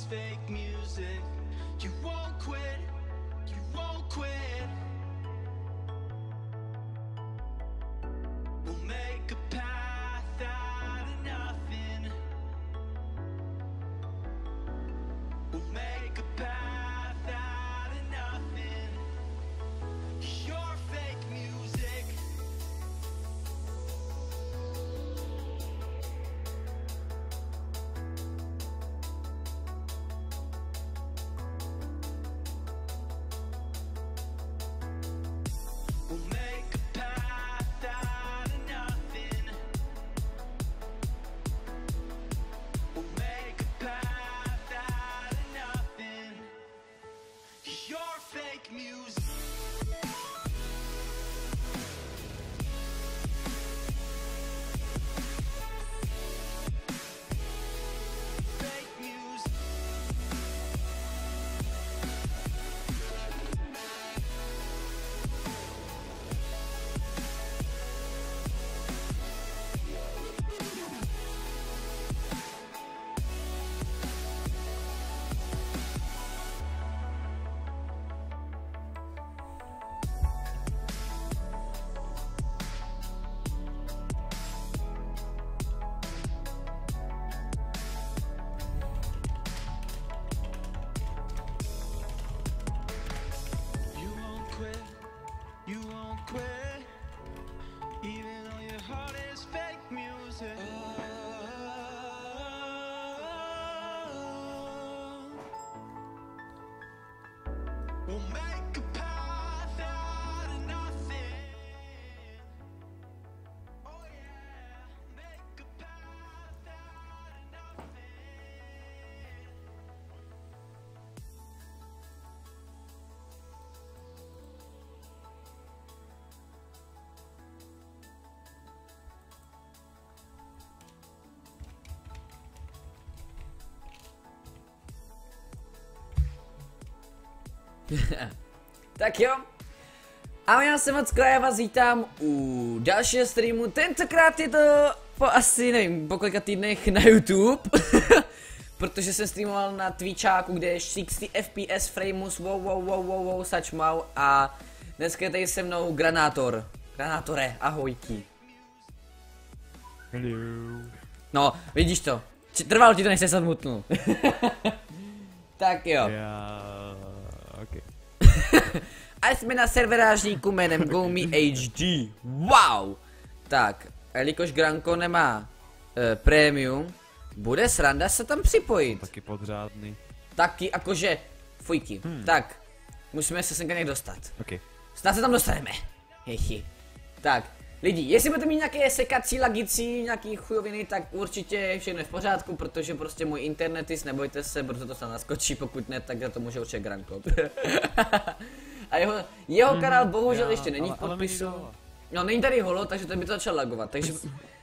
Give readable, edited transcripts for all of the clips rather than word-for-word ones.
fake music. You won't quit, you won't quit. We'll make a path out of nothing. We'll make a path out of nothing. Your fake music. We'll make a path out of nothing. We'll make a path out of nothing. Your fake music. Fake music. You won't quit, you won't quit, even though your heart is fake music. We'll make a path out of nothing. Oh yeah, make a path out of nothing. Tak jo. A já se moc krát vás vítám u dalšího streamu. Tentokrát je to po asi, nevím, po kolika týdnech na YouTube. Protože jsem streamoval na Twitcháku, kde je 60 FPS frames, wow, such mau. A dneska je tady se mnou Granátor. Granátore, ahojky. Hello. No, vidíš to. Trvalo ti to, než se zamutnul. Tak jo. Okay. A jsme na serverážníku jménem GoMe HD. Wow! Tak, jelikož Granko nemá prémium, bude sranda se tam připojit. Taky podřádný. Taky jakože fujky. Tak, musíme se sem nějak dostat. Okay. Snad se tam dostaneme. Hechy. Tak, lidi, jestli budete mít nějaké sekací, lagicí, nějaký chujoviny, tak určitě všechno je v pořádku, protože prostě můj internetis, nebojte se, protože to se naskočí, pokud ne, tak za to může určitě Granko. A jeho kanál bohužel ještě není v podpisu. No není tady holo, takže to by to začal lagovat, takže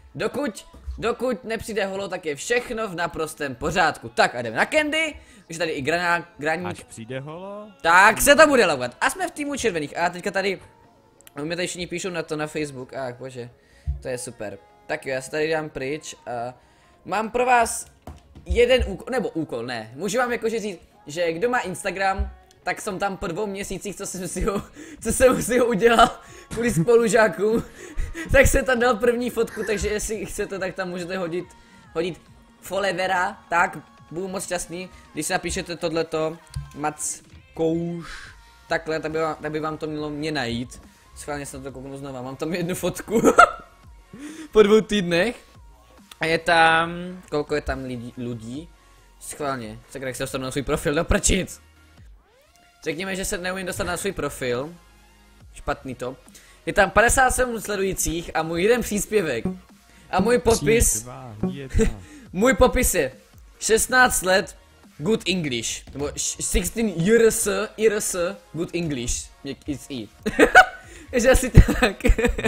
dokud nepřijde holo, tak je všechno v naprostém pořádku. Tak a jdeme na Candy, už tady i graník. Až přijde holo? Tak se to bude lagovat. A jsme v týmu červených a teďka tady, mě tady všichni píšou na to na Facebook, bože, to je super. Tak jo, já se tady dám pryč a mám pro vás jeden úkol, nebo úkol, ne, můžu vám jakože říct, že kdo má Instagram, tak jsem tam po 2 měsících, co jsem si ho udělal kvůli spolužákům, tak jsem tam dal první fotku, takže jestli chcete, tak tam můžete hodit followera, tak budu moc šťastný, když si napíšete tohleto, Mackouš, takhle, tak by vám to mělo mě najít. Schválně se na to kouknu znova, mám tam jednu fotku po 2 týdnech a je tam, kolko je tam lidí, schválně, tak jak se dostanu na svůj profil, do prčic. Řekněme, že se neumím dostat na svůj profil, špatný to, je tam 57 sledujících a můj jeden příspěvek a můj popis, můj popis je 16 let, good English, nebo 16 years, good English, it's i. Takže asi tak.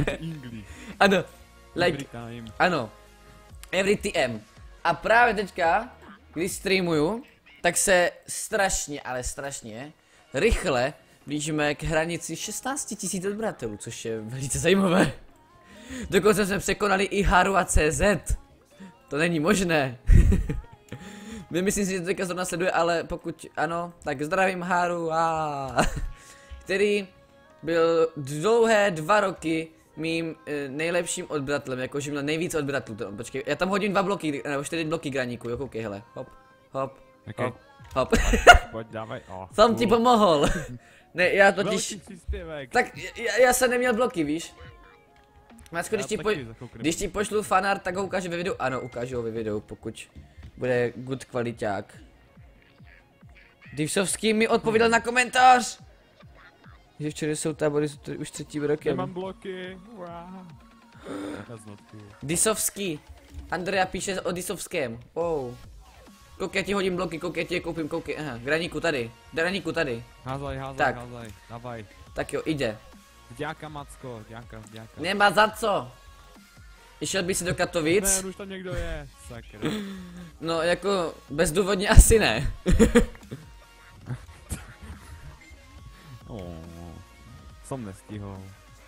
Ano, like, ano, every time. A právě teďka, když streamuju, tak se strašně, ale strašně rychle blížíme k hranici 16 000 odběratelů, což je velice zajímavé. Dokonce jsme překonali i Haru a CZ. To není možné. Myslím si, že to teďka zrovna sleduje, ale pokud ano, tak zdravím Haru který byl dlouhé 2 roky mým nejlepším odběratelem, jakože měl nejvíc odběratelů. Počkej, já tam hodím 2 bloky, nebo 4 bloky graníku, jo, koukej, hele, hop, hop, Okay. hop, hop. Pojď, dávaj. Jsem ti pomohl. Ne, já totiž, Velký příspěvek. tak já jsem neměl bloky, víš? Macko, Já taky za chvilku když ti pošlu fanart, tak ho ukážu ve videu, ano, ukážu ho ve videu, pokud bude good kvaliťák. Divsovský mi odpověděl na komentář! Že včera jsou tábory už 3. rokem. Nemám bloky. Wow. Disovský. Andrea píše o Disovském. Wow. Koukej, já ti hodím bloky, koukej, ti je koupím, koukej. Aha, graníku tady. Graníku tady. Házaj, Tak. Davaj. Tak jo, jde. Děka, Macko, děka. Nemá za co. Išel by si do Katovic? Ne, už tam někdo je. Sakra. No jako bezdůvodně asi ne. Jsem nestihl.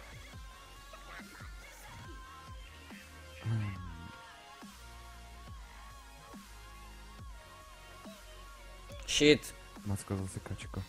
Shit. Macko zase kačko.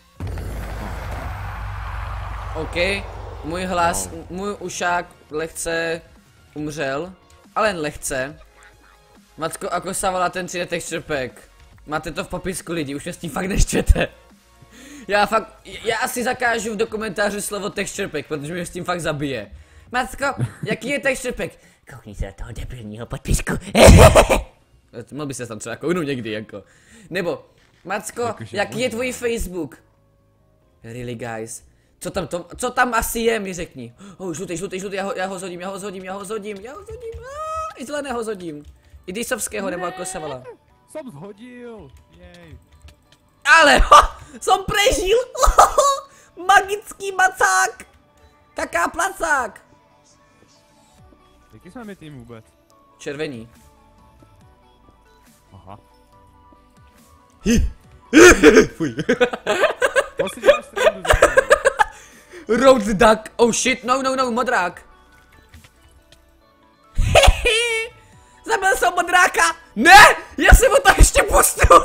OK, můj hlas, můj ušák lehce umřel, ale jen lehce. Macko, ako sa volá ten 3D texture pack? Máte to v popisku lidi, už mě s tím fakt neštvete. Já asi zakážu do komentáři slovo texture pack, protože mě s tím fakt zabije. Macko, jaký je texture pack? Koukni se do toho debilního podpisku. Mohl by se tam třeba kouknout někdy, jako. Nebo, Macko, jaký je tvůj Facebook? Really guys. Co tam asi je, mi řekni. Žlutý, já ho zhodím. I zeleného zhodím. I Disovského, nebo jako se volá. Jsem zhodil. Jej. Ale, jsem prežil. Magický macák. Kaká placák. Jaký jsme my tým vůbec? Červení. Aha. Fuj. To si děláš srandu za mě. Road duck, oh shit, no, modrák. Zabil jsem modráka. Ne, já jsem ho tam ještě pustil.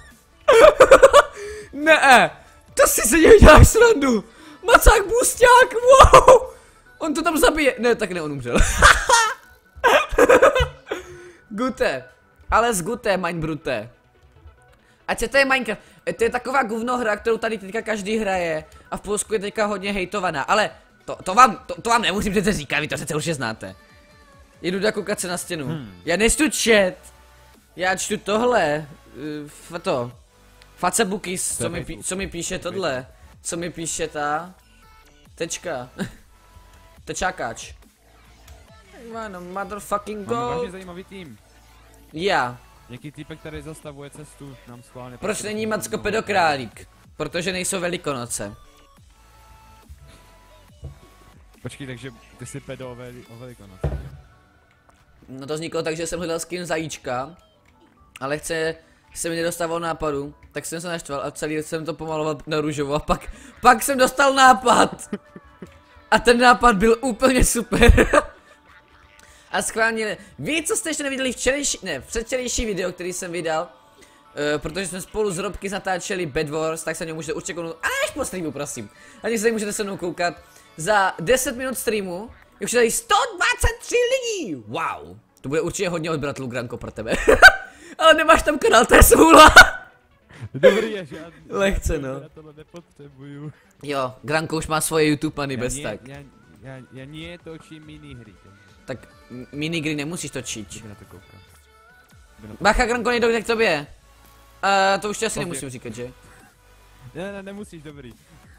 Ne, to si se něj děláš srandu. Macák busťák, wow. On to tam zabije, ne, tak ne, on umřel. Gute, ale z Gute, mein Brute. Ať se to je Minecraft, to je taková guvnohra, kterou tady teďka každý hraje a v Polsku je teďka hodně hejtovaná, ale to vám nemusím přece říkat, vy to přece už je znáte. Jdu koukat se na stěnu. Já nečtu chat, já čtu tohle, Facebookis, co mi píše tohle, co mi píše ta, tečka, tečákač. Mano, motherfucking Máme go. vážně zajímavý tým. Já. Jaký týpek tady zastavuje cestu, nám schválně. Proč není Macko pedokrálík? Protože nejsou Velikonoce. Počkej, takže ty jsi pedo o Velikonoce. No to vzniklo tak, že jsem hledal skin zajíčka, ale se mi nedostával nápadu, tak jsem se naštval a celý jsem to pomaloval na růžovo a pak jsem dostal nápad. A ten nápad byl úplně super. A schválně, vy co jste ještě neviděli předvčerejší video, který jsem vydal, protože jsme spolu s Robky natáčeli Bed Wars, tak se něj můžete určitě kouknout, až po streamu prosím. Ani se můžete se mnou koukat. Za 10 minut streamu je už tady 123 lidí! Wow! To bude určitě hodně odběratelů, Granko, pro tebe. Ale nemáš tam kanál, to je smůla. Dobrý je, žádný. Lehce, no. Já tohle nepotřebuju. Jo, Granko už má svoje YouTube money bez tak. Já nie točím minihry. Tak minigry nemusíš točit. Jdu na to koukat. Bacha, Granko, nejde k tobě. To už ti asi nemusím říkat, že? Ne, nemusíš, dobrý.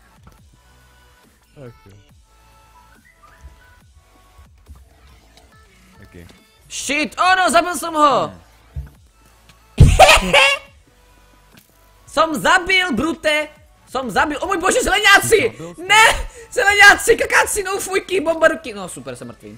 Okay. Okay. Shit, no, zabil jsem ho! Jsem zabil, Brute! Jsem zabil, o můj bože, zeleňáci! Ne! Zeleňáci, kakáci, no fujky, bombarky! No super, jsem mrtvý.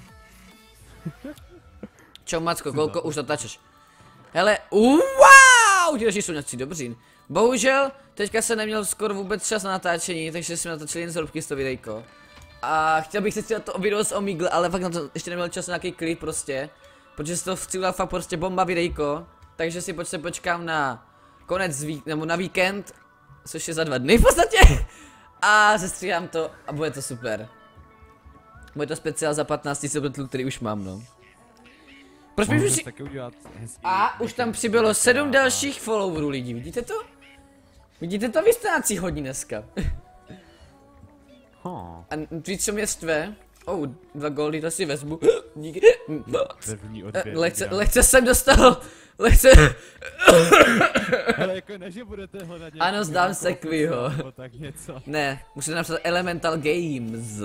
Čau Macko, kolko už natáčeš? Hele, wow! Ti další jsou nějací dobří. Bohužel, teďka jsem neměl skoro vůbec čas na natáčení, takže jsme natáčeli jen z Robky z to videjko. A chtěl bych se střílet to video z Omegle, ale fakt na to ještě neměl čas na nějaký klip prostě. Protože se to vstřílel fakt prostě bomba videjko. Takže si počkám na nebo na víkend, což je za 2 dny v podstatě. A sestříhám to a bude to super. Bude to speciál za 15 subtitlů, který už mám, no. Proč mi už taky udělat hezký. A už tam přibylo 7 dalších followerů lidí, vidíte to? Vidíte to? Vy jste nácí hodní dneska. A víc, co mě štve? 2 goldy, to si vezmu. Díky. Lehce jsem dostal. Lehce. Ale jako ne, že budete hledat nějaký. Ano, zdám se Kviho. Tak něco. Ne, musíte napsat Elemental Games.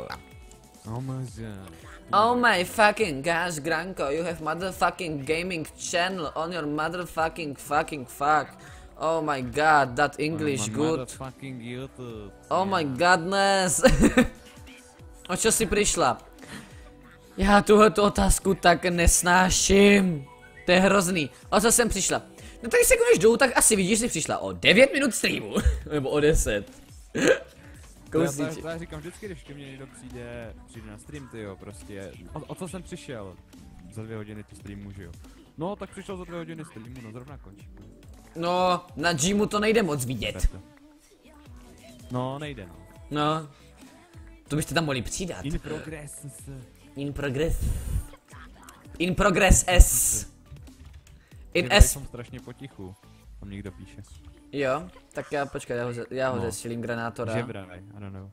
Oh my fucking gosh, Granko, you have motherfucking gaming channel on your motherfucking fuck. Oh my god, that English good. Oh my godness. O čo si přišla? Já tuhletu otázku tak nesnáším. To je hrozný. O co jsem přišla? No tak když se koneš dolů, tak asi vidíš, že jsi přišla o 9 minut streamu. Nebo o 10. Kousíček. Já říkám vždycky, když ke mně někdo přijde na stream, tyjo, prostě. O co jsem přišel? Za 2 hodiny to streamu, že jo? No, tak přišel za 2 hodiny streamu, no zrovna končí. No, na gymu to nejde moc vidět. No, nejde, no. No. To byste tam mohli přidat. In progress. In progress. In progress S. In Ty S. jsem strašně potichu. Tam někdo píše. Jo, tak počkej, já ho zestřelím granátora. Žebraj, I don't know.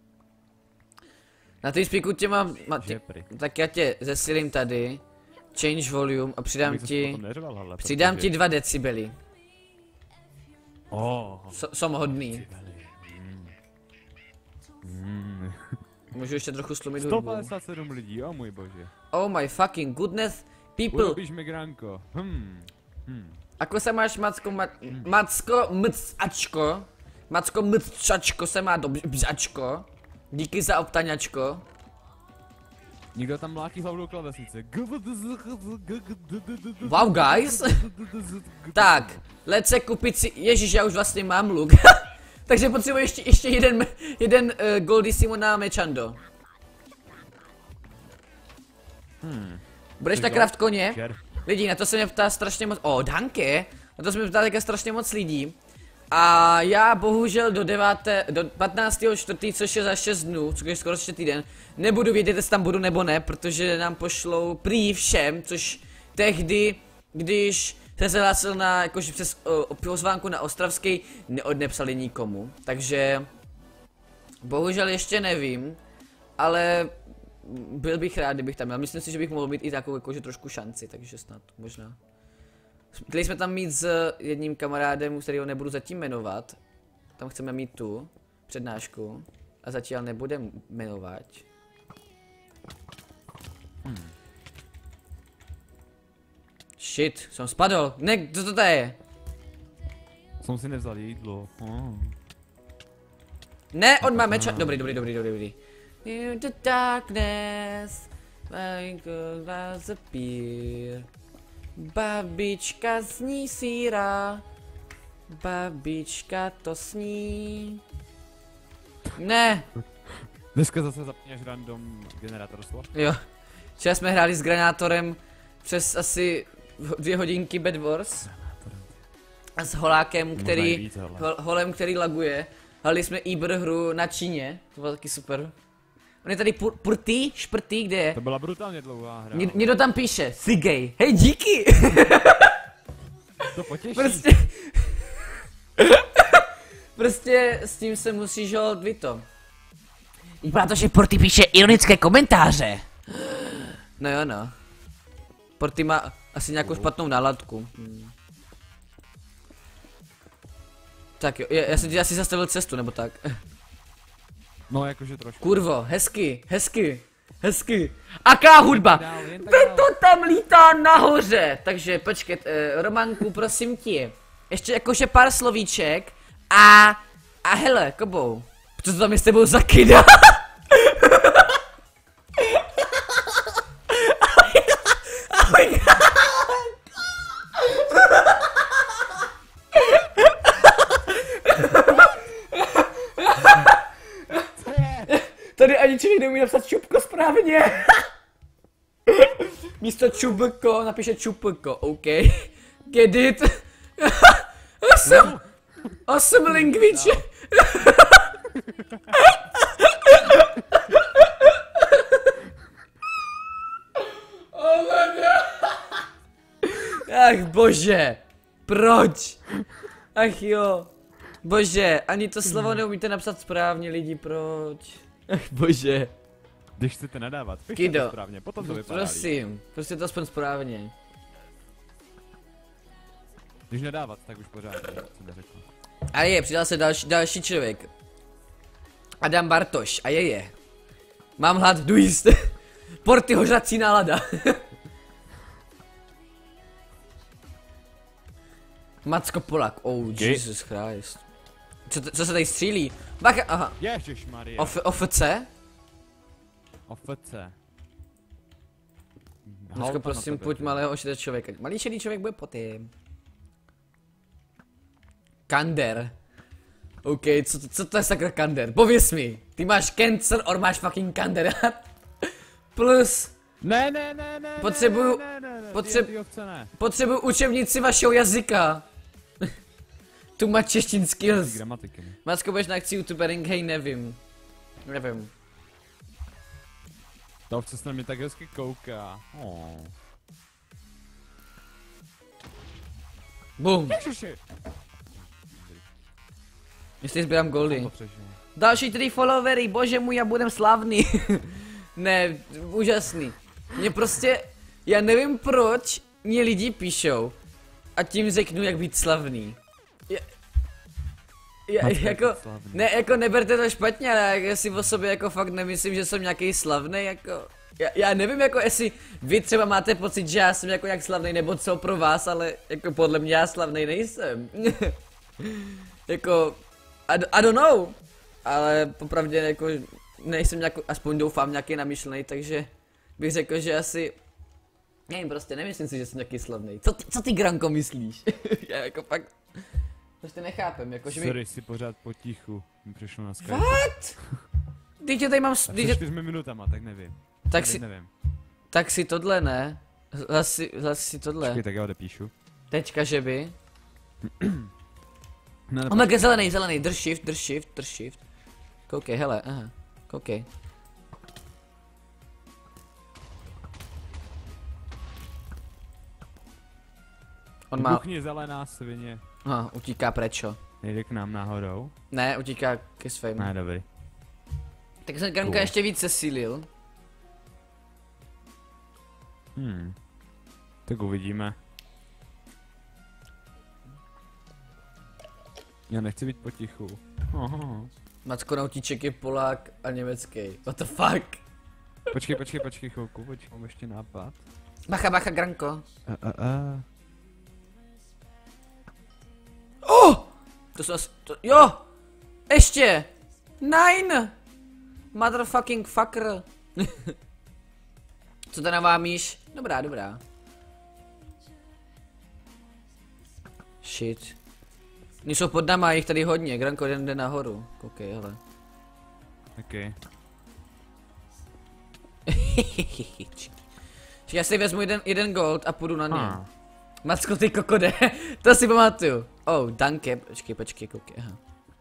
Na té spíku tě mám, tak já tě zesílím tady. Change volume a přidám ti 2 decibely. Jsem hodný. Můžu ještě trochu slumit hudbu. 157 lidí, o můj bože. Oh my fucking goodness, people. Urobíš mi Granko. Ako se máš, Macko, Macko mcačko? Macko mcačko se má dobřačko. Díky za obtaňačko. Někdo tam mláký hlavou klávesnice. Wow, guys. Tak, let's se koupit si, ježiš, já už vlastně mám luk. Takže potřebuji ještě jeden Goldie Simona Mechando. Budeš tak craft koně? Lidi, na to se mě ptá strašně moc, danke. Na to se mě ptá také strašně moc lidí. A já bohužel do 15.4., což je za 6 dnů, což je skoro ještě týden, nebudu vědět, jestli tam budu nebo ne, protože nám pošlou prý všem, což tehdy, když jsem se hlásil na, jakože přes pozvánku na Ostravský, neodnepsali nikomu, takže bohužel ještě nevím, ale byl bych rád, kdybych tam měl. Myslím si, že bych mohl mít i takovou jakože trošku šanci, takže snad možná. Chtěli jsme tam mít s jedním kamarádem, kterého nebudu zatím jmenovat. Tam chceme mít tu přednášku a zatím nebudeme jmenovat. Shit, jsem spadl. Ne, co to je? Jsem si nevzal jídlo. Ne, on má meč. Dobrý. In the darkness, my girl was appear. Babička sní síra. Babička to sní. Ne. Dneska zase zapněš random generátor slov? Jo. Včera jsme hráli s granátorem přes asi 2 hodinky Bed Wars. A s holákem, který, holem, který laguje. Hráli jsme Ibr hru na Číně, to bylo taky super. On je tady šprtý, kde je? To byla brutálně dlouhá hra. Někdo tam píše, jsi gay. Hej, díky! To potěší. Prostě s tím se musíš holt vyto. Vypadá to, že Porty píše ironické komentáře. No jo, no. Porty má asi nějakou špatnou náladku. Tak jo, já jsem ti asi zastavil cestu, nebo tak. No, jakože trošku. Kurvo, hezky. Aká hudba? To tam lítá nahoře. Takže počkej, Romanku, prosím tě. Ještě jakože pár slovíček. A hele, Kobou. Co to tam je s tebou za kida? Tady ani člověk neumí napsat čupko správně. Místo čubko napíše čupko, OK. Get it? Osm lingviče. Ach bože, proč? Ach jo, bože, ani to slovo neumíte napsat správně lidi, proč? Ach bože. Když chcete nadávat, pište Kido, to správně, potom to vypadá líp. prosím, prostě to aspoň správně. Když nadávat, tak už pořádně, jak jsem neřekl. A přidal se další člověk. Adam Bartoš, a je. Mám hlad, jdu jíst. Porty hořací nálada. Macko Polak, oh Jesus Christ. Co se tady střílí? Bacha, aha. Ježišmarja. OFC? OFC. Macko, prosím, pojď malého ošetřit člověka. Malý šedý člověk bude potým. Kander. OK, co to je sakra kander? Pověz mi, ty máš cancer or máš fucking kander? Plus. Ne. Potřebuju, potřebuju učebnici vašeho jazyka. Tu má češtin skills. Gramatiky. Ne? Macko, budeš na akci youtubering, hej, nevím. Nevím. Ta ovce se na mě tak hezky kouká. Bum. Ježiši. Jestli sbírám goldy. Další 3 followery, bože můj, já budem slavný. Ne, úžasný. Mě prostě, já nevím proč mě lidi píšou a tím řeknu, jak být slavný. Jako, ne, jako neberte to špatně, ale já si o sobě jako fakt nemyslím, že jsem nějaký slavný, jako. Já nevím, jako jestli vy třeba máte pocit, že já jsem jako jak slavný nebo co pro vás, ale jako podle mě já slavný nejsem. Jako, I don't know, ale popravdě jako nejsem nějak, aspoň doufám, nějaký namyšlený, takže bych řekl, že asi, nevím, prostě nemyslím si, že jsem nějaký slavný. Co ty Granko myslíš? Já jako fakt, prostě nechápem, jako že mi... Sorry, si pořád potichu, mi přišlo na Skype. What? Teď tě tady mám... Před 4 minutama, tak nevím. Nevím. Tak si tohle ne, hlas si tohle. Počkej, tak já odepíšu. Tečka, že by. Ne, Omega zelený, drž shift. Koukej, hele, aha, koukej. On má... Buchni zelená svině. Aha, utíká prečo. Nejde k nám náhodou. Ne, utíká ke svým. Ne, dobrý. Tak jsem Granka ještě víc zesílil. Tak uvidíme. Já nechci být potichu. Macko Nautíček je Polák a německý. What the fuck? Počkej chvilku, mám ještě nápad. Bacha, Granko. To jsou jo! Ještě! Nine! Motherfucking fucker. Co to navámíš? Dobrá. Shit. Oni jsou pod náma, jich tady hodně, Granko jeden jde nahoru. Koukej, hele. Okay. Já si vezmu jeden gold a půjdu na ně. Macko, ty kokode, to si pamatuju. Oh, danke, počkej, koukej, aha.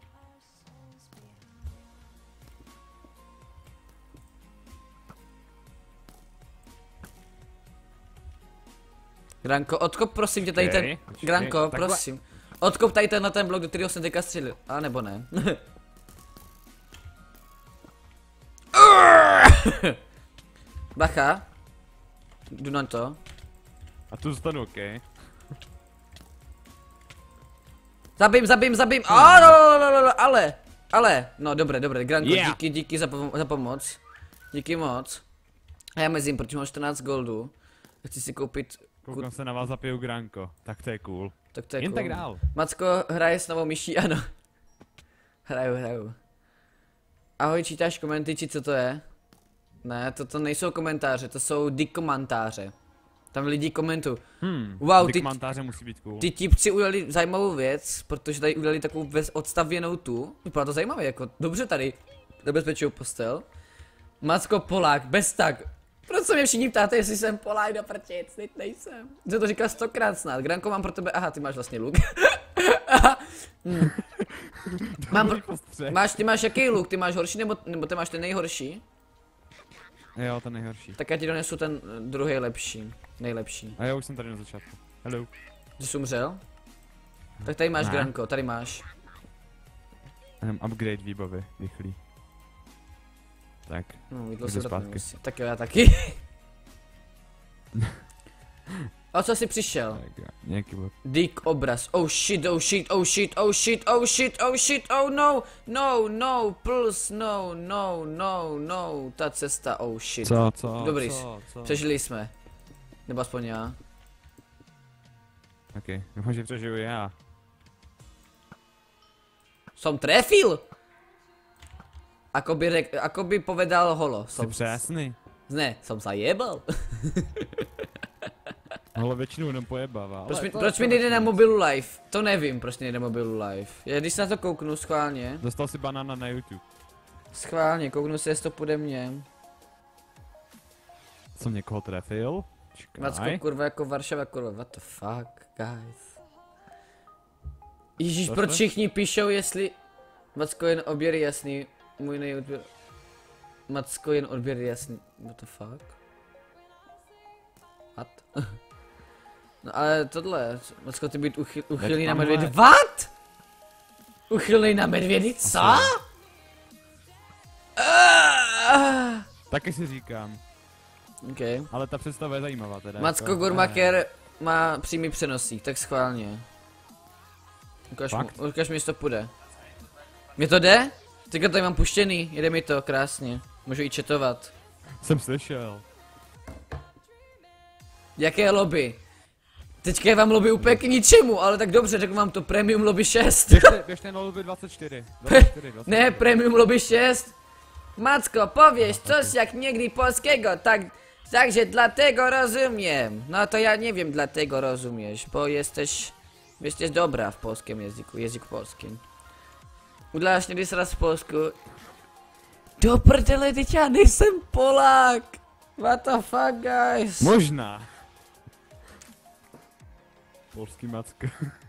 Granko, odkop prosím tě tady ten... Granko, prosím. Odkop tady ten blok, do kterého jsem teďka střelil. A nebo ne. Bacha. Jdu na to. A tu zůstanu, ok. Zabím. Ale. No dobré, Granko, yeah. díky za pomoc. Díky moc. A já mezím, protože mám 14 goldů. Chci si koupit... Koukám se na vás, zapiju Granko. Tak to je cool. Tak to je jen cool. Tak dál. Macko hraje s novou myší, ano. Hraju. Ahoj, čítáš komenty, či co to je? Ne, to nejsou komentáře, to jsou dikomentáře. Tam lidi komentují. Wow, dikomentáře musí být cool. Ty tipci udělali zajímavou věc, protože tady udělali takovou odstavěnou tu. Vypadá to zajímavě, jako dobře tady zabezpečují postel. Macko Polák, bez tak. Proč se mě všichni ptáte, jestli jsem Polák do prčic, teď nejsem. Jsem to říkal 100krát snad. Granko, mám pro tebe, aha, ty máš vlastně luk. Mám, postřeh. ty máš jaký luk? Ty máš horší nebo ty máš ten nejhorší? Jo, ten nejhorší. Tak já ti donesu ten druhý lepší. Nejlepší. A já už jsem tady na začátku. Hello. Ty jsi umřel? Tak tady máš Ne. granko, tady máš. Upgrade výbavy, rychlý. Tak. No, jídlo Jdu se vrátím zpátky. musí. Tak jo, já taky. O co jsi přišel? Tak jo, nějaký bod. Dick obraz. Oh shit, oh shit, oh shit, oh shit, oh shit, oh shit, oh no, no, no, plus, no, no, no, no, ta cesta, oh shit. Co? Dobrý, Co? přežili jsme. Nebo aspoň já. Ok, doufám, že přežiju já. Som trefil! Ako by povedal holo. Jsi přesný. Ne, som sa jebal. Ale většinou jenom pojebává. Proč mi nejde na mobilu live? To nevím, proč nejde na mobilu live. Já když se na to kouknu schválně. Dostal si banána na YouTube. Schválně, kouknu se, jestli to půjde mně. Jsem někoho trefil. Macko, kurva, jako Varšava, kurva, what the fuck, guys. Ježíš, To proč jsme? všichni píšou, jestli... Macko, jen odběr jasný, můj nejodběr... Macko, jen odběr jasný, what the fuck? What? No ale tohle, Macko, ty být uchylný na tamhle. medvědy, what? Uchylný na medvědy, co? Taky si říkám. Okay. Ale ta představa je zajímavá teda. Macko jako- Gurmaker má přímý přenosík, tak schválně. Fakt? Ukaž mi, jestli to půjde. Mně to jde? Teďka tady mám puštěný, jede mi to, krásně. Můžu i četovat. Jsem slyšel. Jaké lobby? Teďka je vám lobby úplně k ničemu, ale tak dobře, řeknu vám to premium lobby 6. Běžte na lobby 24. 24. Ne, premium lobby 6. Macko, powiesz coś jak někdy polskiego, takže dlatego rozumiem. No to ja nie wiem dlatego rozumiesz, bo jesteś dobra w polskim języku, język polski. Uděláš někdy sraz v Polsku? Do prdele, teď já nejsem Polák. What the fuck, guys? Možná. Polský Macko.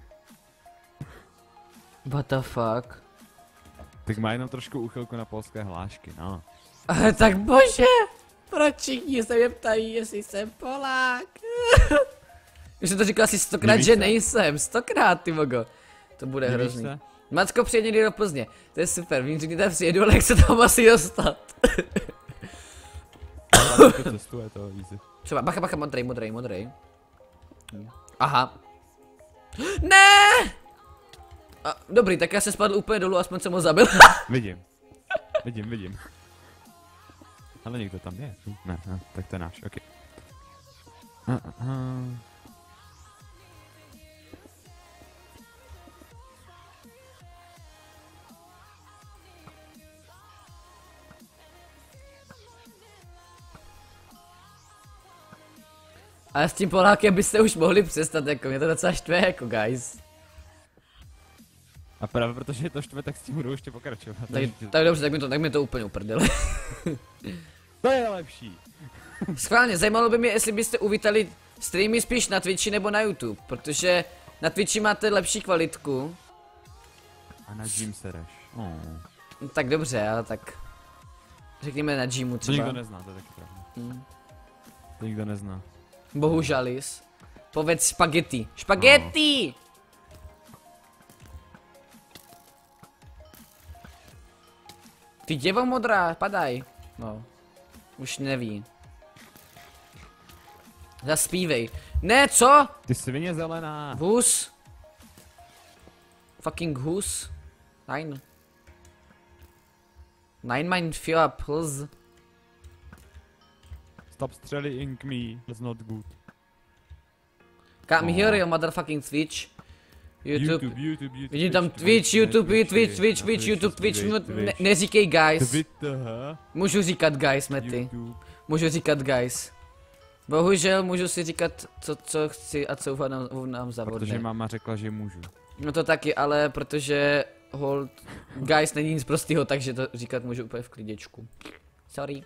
What the fuck? Tak má jenom trošku úchylku na polské hlášky, no. Ale tak bože, proč všichni se mě ptají, jestli jsem Polák? Už jsem to říkal asi 100krát, Nevíš že se? nejsem, 100krát, ty mogo. To bude Nevíš hrozný. se? Macko, přijede někdy do Plzně, to je super, vím, že tam přijedu, ale jak se tam asi dostat? To cestuje to easy. Třeba, bacha, modrej. Aha. Ne! A, dobrý, tak já se spadl úplně dolů, aspoň jsem ho zabil. Vidím. Ale někdo tam je. Ne, tak to je náš, ok. Ale s tím Polákem byste už mohli přestat, jako mě to docela štve, jako guys. A právě protože to štve, tak s tím budou ještě pokračovat. Tak dobře, tak mi to úplně uprdele. To je lepší. Schválně, zajímalo by mě, jestli byste uvítali streamy spíš na Twitchi nebo na YouTube, protože na Twitchi máte lepší kvalitku. A na gym sereš. No, tak dobře, ale tak... Řekněme na gymu To třeba. nikdo nezná, to je taky pravda. To nikdo nezná. Bohužalis. Povedz špagety. Špagety! Ty děvo modrá, padaj. No. Už neví. Zaspívej. Ne, co? Ty svině zelená. Hus. Fucking hus. Nein. Nein, mein vier Puls. Stop střeling me, that's not good. Come here, you motherfucking Twitch. YouTube. YouTube. Vidím tam Twitch, YouTube, Twitch, YouTube, Twitch, no, neříkej guys. Twitter, Můžu říkat guys, Mety. YouTube. Můžu říkat guys. Bohužel můžu si říkat co chci a co uznám za Protože vhodné. máma řekla, že můžu. No to taky, ale protože hold guys není nic prostýho, takže to říkat můžu úplně v kliděčku. Sorry.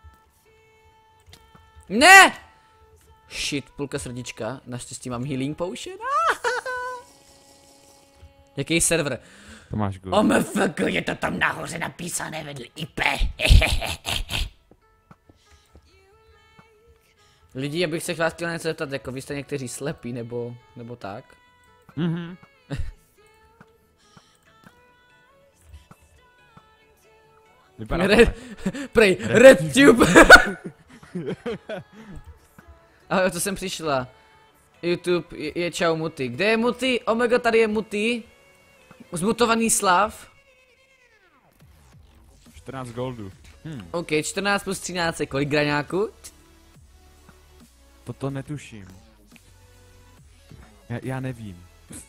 Ne! Shit, půlka srdíčka, naštěstí mám healing potion. Jaký server? To máš good. OMFG, je to tam nahoře napísané vedle IP. Lidi, já bych se vás chtěl něco zeptat, jako vy jste někteří slepí, nebo tak? Mhm. Vypadá to tak. Prej, RedTube! Ahoj, co jsem přišla? YouTube je čau Muty. Kde je Muty? Omega, tady je Muty. Zmutovaný Slav. 14 goldů. OK, 14 plus 13, kolik graňáků? Toto netuším. Já nevím.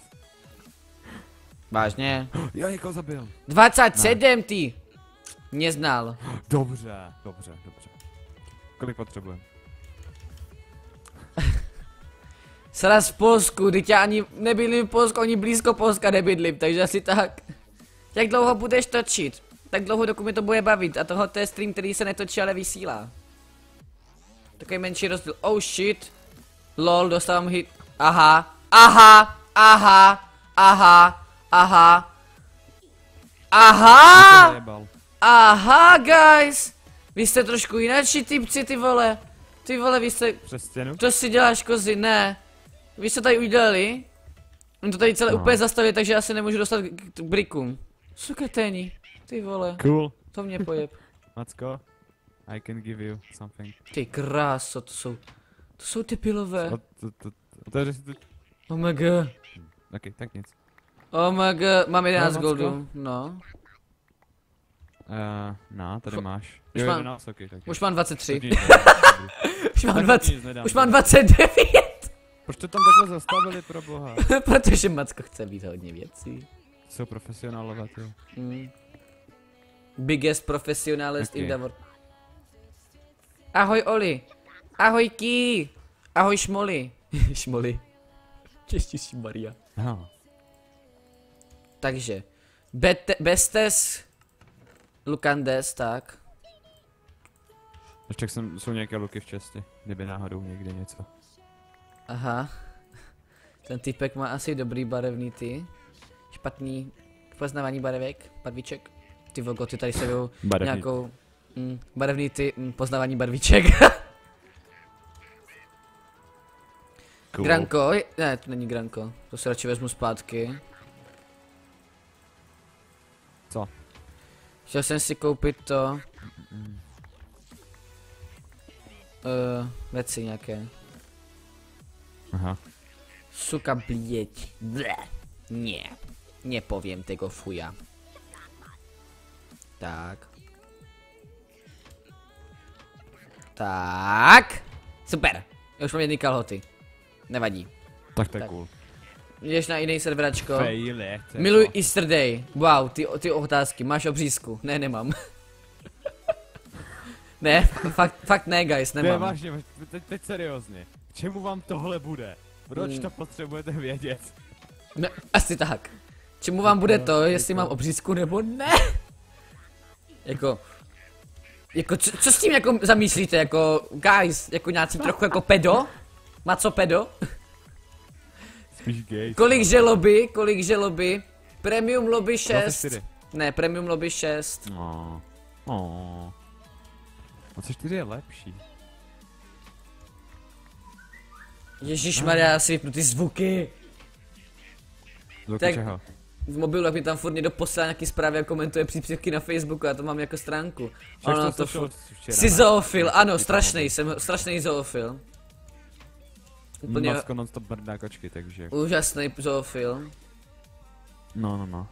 Vážně? Jo, někoho zabil. 27 ty! Mě znal. Dobře. Kolik potřebujeme? Sraz v Polsku, teď já ani nebydlím v Polsku, ani blízko Polska nebydlím, takže asi tak. Jak dlouho budeš točit? Tak dlouho, dokud mi to bude bavit, a tohle je stream, který se netočí, ale vysílá. Takový menší rozdíl. Oh shit. Lol, dostávám hit. Aha. Aha, guys. Vy jste trošku jináčí typci, ty vole. Ty vole, vy jste... Přes stěnu? To si děláš, kozy, ne. Vy jste tady udělali. On to tady celé úplně zastavil, takže já se nemůžu dostat k brikům. Suketéni. Ty vole. Cool. To mě pojeb. Macko, I can give you something. Ty kráso, to jsou ty pilové. Otevři si to. Oh my god. Ok, tak nic. Oh my god, mám 11 No, goldů. No. No, tady máš. už Jo, mám- 11, ok, tak. Už mám 23. Dobrý. Už mám Tak 20. nic nedám. Už mám 29. Proč to tam takhle zastavili, pro boha? Protože Macko chce být hodně věcí. Jsou profesionálové, ty. Biggest professionalist in Ok. the world. Ahoj Oli. Ahoj Ký. Ahoj Šmoli. Šmoli. Češtější Maria. No. Takže. Bestes. Lukandes, tak. Ještě jsou nějaké luky v česti, kdyby náhodou někde něco. Aha. Ten typek má asi dobrý barevný ty. Špatný poznávání barevek, barviček. Ty vogo, ty tady se jdou Barevný. nějakou barevný ty poznávání barviček. Cool. Granko, ne, to není Granko, to si radši vezmu zpátky. Co? Chtěl jsem si koupit to. Věci nějaké. Aha. Suka blieť. Ble. Nie. Nepoviem tego fuja. Tak. Tak. Super. Já už mám jedny kalhoty. Nevadí. Tak to je Tak. cool. Jdeš na jiný serveračko. Fejle. Miluji Easter Day. Wow, ty otázky. Máš obřízku? Ne, nemám. Ne, fakt ne, guys, Ne, nemám. vážně, teď seriózně. K čemu vám tohle bude? Proč to potřebujete vědět? Ne, asi tak. Čemu vám bude to, jestli mám obřízku nebo ne? Jako co s tím jako zamýšlíte, jako guys, jako nějací trochu jako pedo? Má co pedo? Spíš gay. Kolik želoby? Premium lobby 6. 24. Ne, premium lobby 6. No. Oh. 24 je lepší. Ježišmarja, já si vypnu ty zvuky. Zvuky Tak- čeho? V mobilu, jak mi tam furt někdo posílá nějaký zprávy a komentuje příspěvky na Facebooku, já to mám jako stránku. Však Ono to to slyšel furt... včera, Jsi ne? zoofil, ano, Ty to strašný, jsem strašný zoofil. Úplně Macko non-stop brdá kočky, takže... úžasný zoofil. No.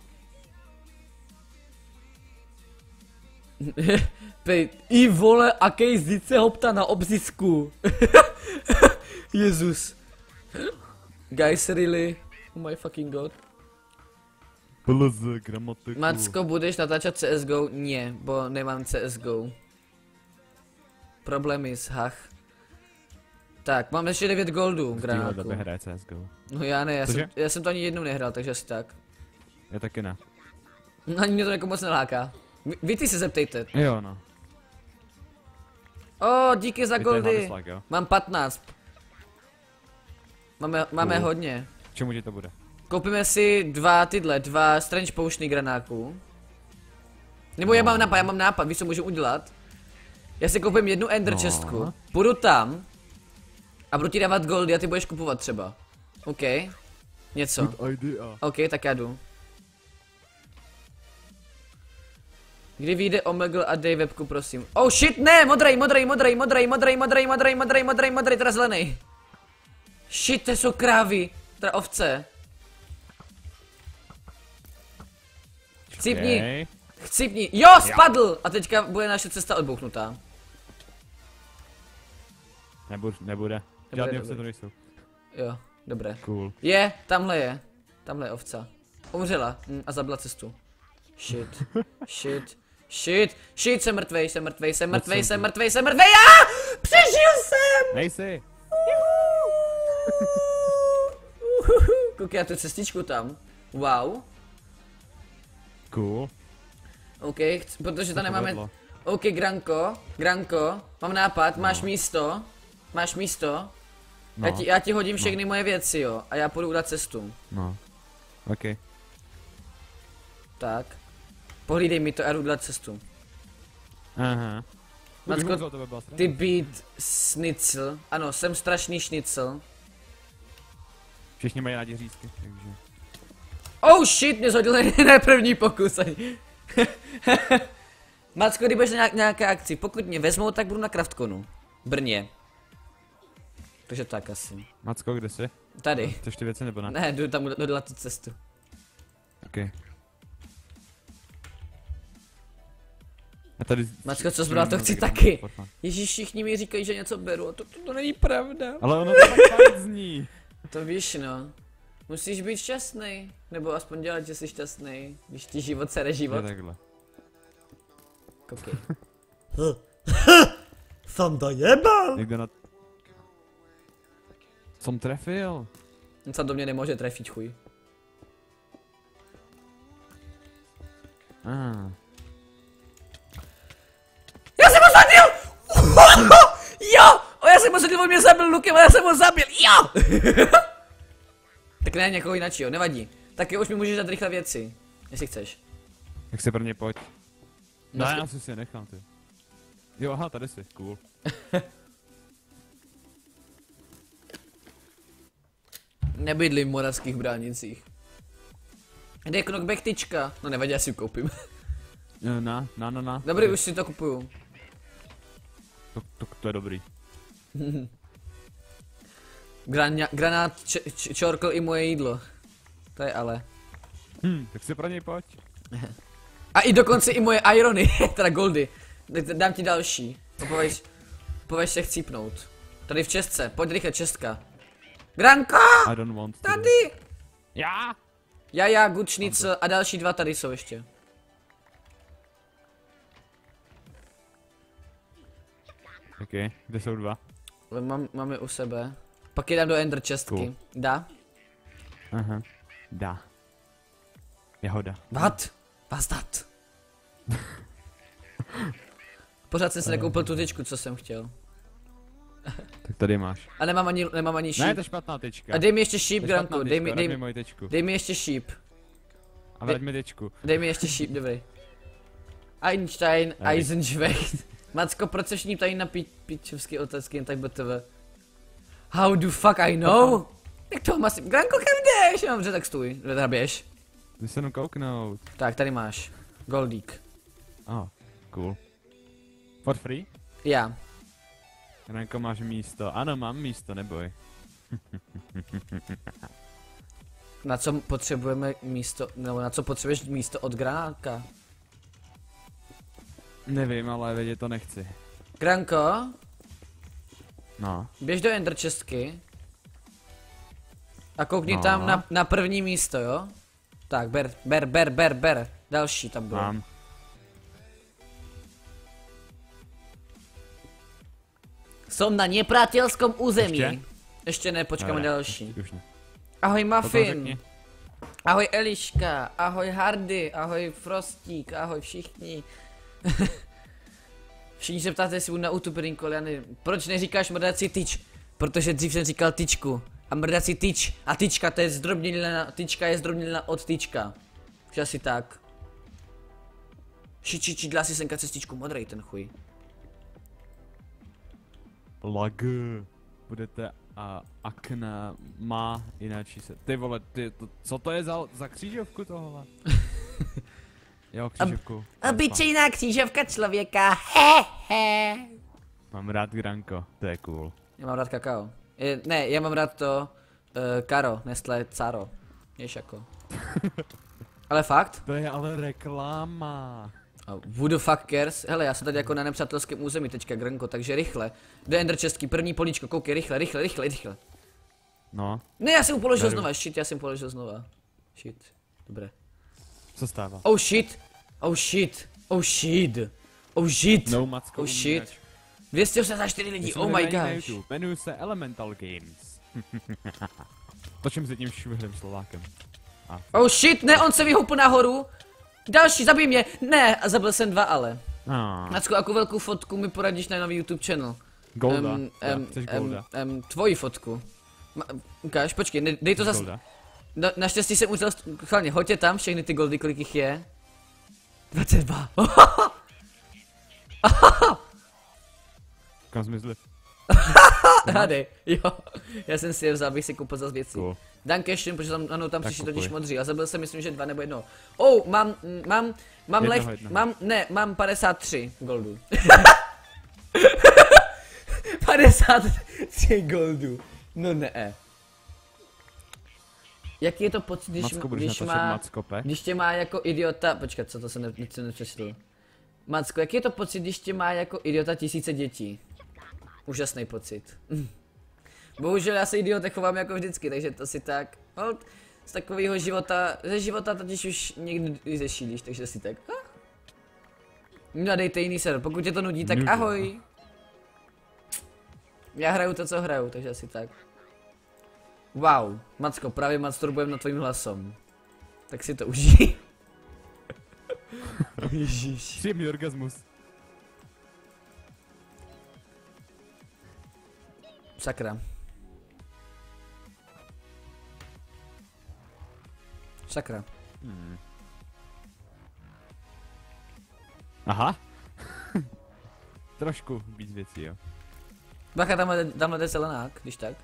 Pej, i vole, akej zice hopta na obzisku. Jezus. Guys, really? Oh my fucking god. Plz, gramatiku. Macko, budeš natáčet CSGO? Nie, bo nemám CSGO. Problémy s hach. Tak, mám ještě 9 goldů, V granáku. téhle době hraje CSGO. No já ne, Cože? já jsem to ani jednou nehrál, takže asi tak. Já taky ne. Ani mě to jako moc neláká. Vy ty se zeptejte. Jo, no. Díky za Vy to je goldy. hlavně slag, jo? Mám 15. Máme Cool. hodně. K čemu ti to bude? Koupíme si dva strange pouštny granáků. Nebo já mám nápad, víš co můžu udělat? Já si koupím jednu ender chestku, půjdu tam a budu ti dávat goldy a ty budeš kupovat třeba. OK. Něco. Good idea. OK, tak já jdu. Kdy vyjde Omegle a dej webku, prosím. Oh shit, ne, modrej, teda zelený. Shit, to jsou krávy, teda ovce. Chcípni, chcípni, jo, spadl! A teďka bude naše cesta odbouchnutá. Nebude. Žádný ovce to nejsou. Jo, dobré. Cool. Tamhle je ovca. Umřela a zabila cestu. Shit, jsem mrtvej, já! Přežil jsem! Nejsi! Koukej na tu cestičku tam. Wow. Cool. OK, protože to nemáme... OK, Granko, mám nápad, máš místo? No. Já ti hodím všechny moje věci, jo, a já půjdu udělat cestu. No. OK. Tak. Pohlídej mi to a jdu udělat cestu. Aha. Macko, ty být šnicl. Ano, jsem strašný šnicl. Všichni mají rádi řízky, takže... Oh shit, mě zhodil na první pokus. Macko, když budeš na nějaké akci, pokud mě vezmou, tak budu na Craftconu. V Brně. Takže tak asi. Macko, kde jsi? Tady. Chceš ty věci nebo ne? Ne, jdu tam dodělat tu cestu. OK. A tady... Macko, co zbral, to chci taky. Ježíš, všichni mi říkají, že něco beru a to není pravda. Ale ono to tak fakt zní. To víš, no. Musíš být šťastný, nebo aspoň dělat, že jsi šťastný, když ti život sere život. Je takhle. Koukej. Jsem dojebal! Někde na... Jsem trefil. On se do mě nemůže trefit, chuj. Já jsem ho zabil! Jo! Já jsem ho zabil, on mě zabil lukem a já jsem ho zabil, jo! Tak ne, někoho jináčího, nevadí. Tak jo, už mi můžeš dát rychle věci, jestli chceš. Jak se pro ně pojď. No, Ne, já si je nechám, ty. Jo, aha, tady jsi, cool. Nebydlím v Moravských Bránicích. Kde je knockback tyčka? No nevadí, já si ji koupím. Na. Dobrý, už si to kupuju. To je dobrý. Granát čorkl i moje jídlo. To je ale. Tak si pro něj pojď. A i dokonce i moje irony, teda goldy. Dám ti další. Pověš se chcípnout. Tady v čestce, pojď rychle čestka. Granko! I don't want to. Tady! Já! Good schnitzel a další dva tady jsou ještě. OK, kde jsou dva? Mám je u sebe. Pak je dám do ender chestky. Cool. Dá? Aha. Dá. Jahoda. What? Was dat? Pořád jsem si nekoupil tu tyčku, co jsem chtěl. Tak tady máš. A nemám ani šíp. Ne, to je špatná tyčka. A dej mi ještě šíp, To je špatná Granko, tyčka, vrať mi moji tyčku. dej mi ještě šíp. A vrať mi tyčku. Dej mi ještě šíp, dobrý. Einstein, Eisenschwecht. Macko, proč se všichni ptají na pičovský otázky, jen tak BTV? How do fuck I know? Jak to masím? Granko, kam jdeš? No, dobře, tak stůj, teda běž. Jdu se jenom kouknout. Tak, tady máš. Goldík. Cool. For free? Já. Ranko, máš místo. Ano, mám místo, neboj. Na co potřebujeme místo, nebo na co potřebuješ místo od granátka? Nevím, ale vědět to nechci. Granko, No. běž do ender chestky. A koukni tam na první místo, jo? Tak, ber. Další tam bylo. Mám. Jsem na nepřátelskom území. Ještě? ne, počkáme Dobré, další. Už ne. Ahoj Potom Muffin. řekni. Ahoj Eliška, ahoj Hardy, ahoj Frostík, ahoj všichni. Všichni se ptáte, jestli budu na YouTube, ale já nevím. Proč neříkáš modaci tyč? Protože dřív jsem říkal tyčku. A mrdací tyč. A tyčka to je zdrobnělina, tyčka je zdrobnělina od tyčka. Už asi tak. Čidla si senka cestičku modrej ten chuj. Lag. Budete a akna má jiné číslo. Ty vole, co to je za křížovku tohle? Jo, křížovku. Obyčejná křížovka člověka. Mám rád Granko, to je cool. Já mám rád kakao. Ne, já mám rád to Karo, Nestlé Caro. Jež jako. Ale fakt? To je ale reklama. Who the fuck cares? Hele, já jsem tady jako na nepřátelském území teďka, Granko, takže rychle. Do Ender český, první políčko, koukej, rychle. No. Ne, já jsem mu položil znova, shit, já jsem položil znova. Shit, dobré. Co stává? Oh shit. No, Macko, Oh shit. 284 lidí, oh my gosh. Jmenuji se Elemental Games. Točím se tím švihlým Slovákem. Oh shit, ne, on se vyhoupl nahoru. Další, zabij mě. Ne, a zabil jsem 2 ale. Macko, jako velkou fotku mi poradíš na nový YouTube channel. Golda, chceš Golda? Tvoji fotku. Ukáž, počkej, dej to zas. Naštěstí jsem uzděl, chválně, hoďte tam všechny ty goldy, kolik jich je. 22. Kam zmizli? Hádej, jo. Já jsem si je vzal, abych si koupil zase věci. Cool. Dankeschön, protože tam přišli totiž kupuj. modří a zabil jsem, myslím, že 2 nebo 1. Oh, mám 53 goldů. 53 goldů. No ne. Jaký je to pocit, když tě má jako idiota, počkat, co to jsem nepřečetl. Macko, jaký je to pocit, když tě má jako idiota tisíce dětí? Úžasný pocit. Bohužel já se idiotě chovám jako vždycky, takže to si tak, hold, z takového života, ze života totiž už někdy zešílíš, takže si tak, nadejte jiný server, pokud tě to nudí, tak ahoj. Já hraju to, co hraju, takže asi tak. Wow, Macko, právě masturbujem nad tvým hlasem. Tak si to užij. Ježíš. Příjemný orgasmus. Sakra. Sakra. Aha. Trošku víc věcí, jo. Bacha, tamhle jde zelenák, když tak.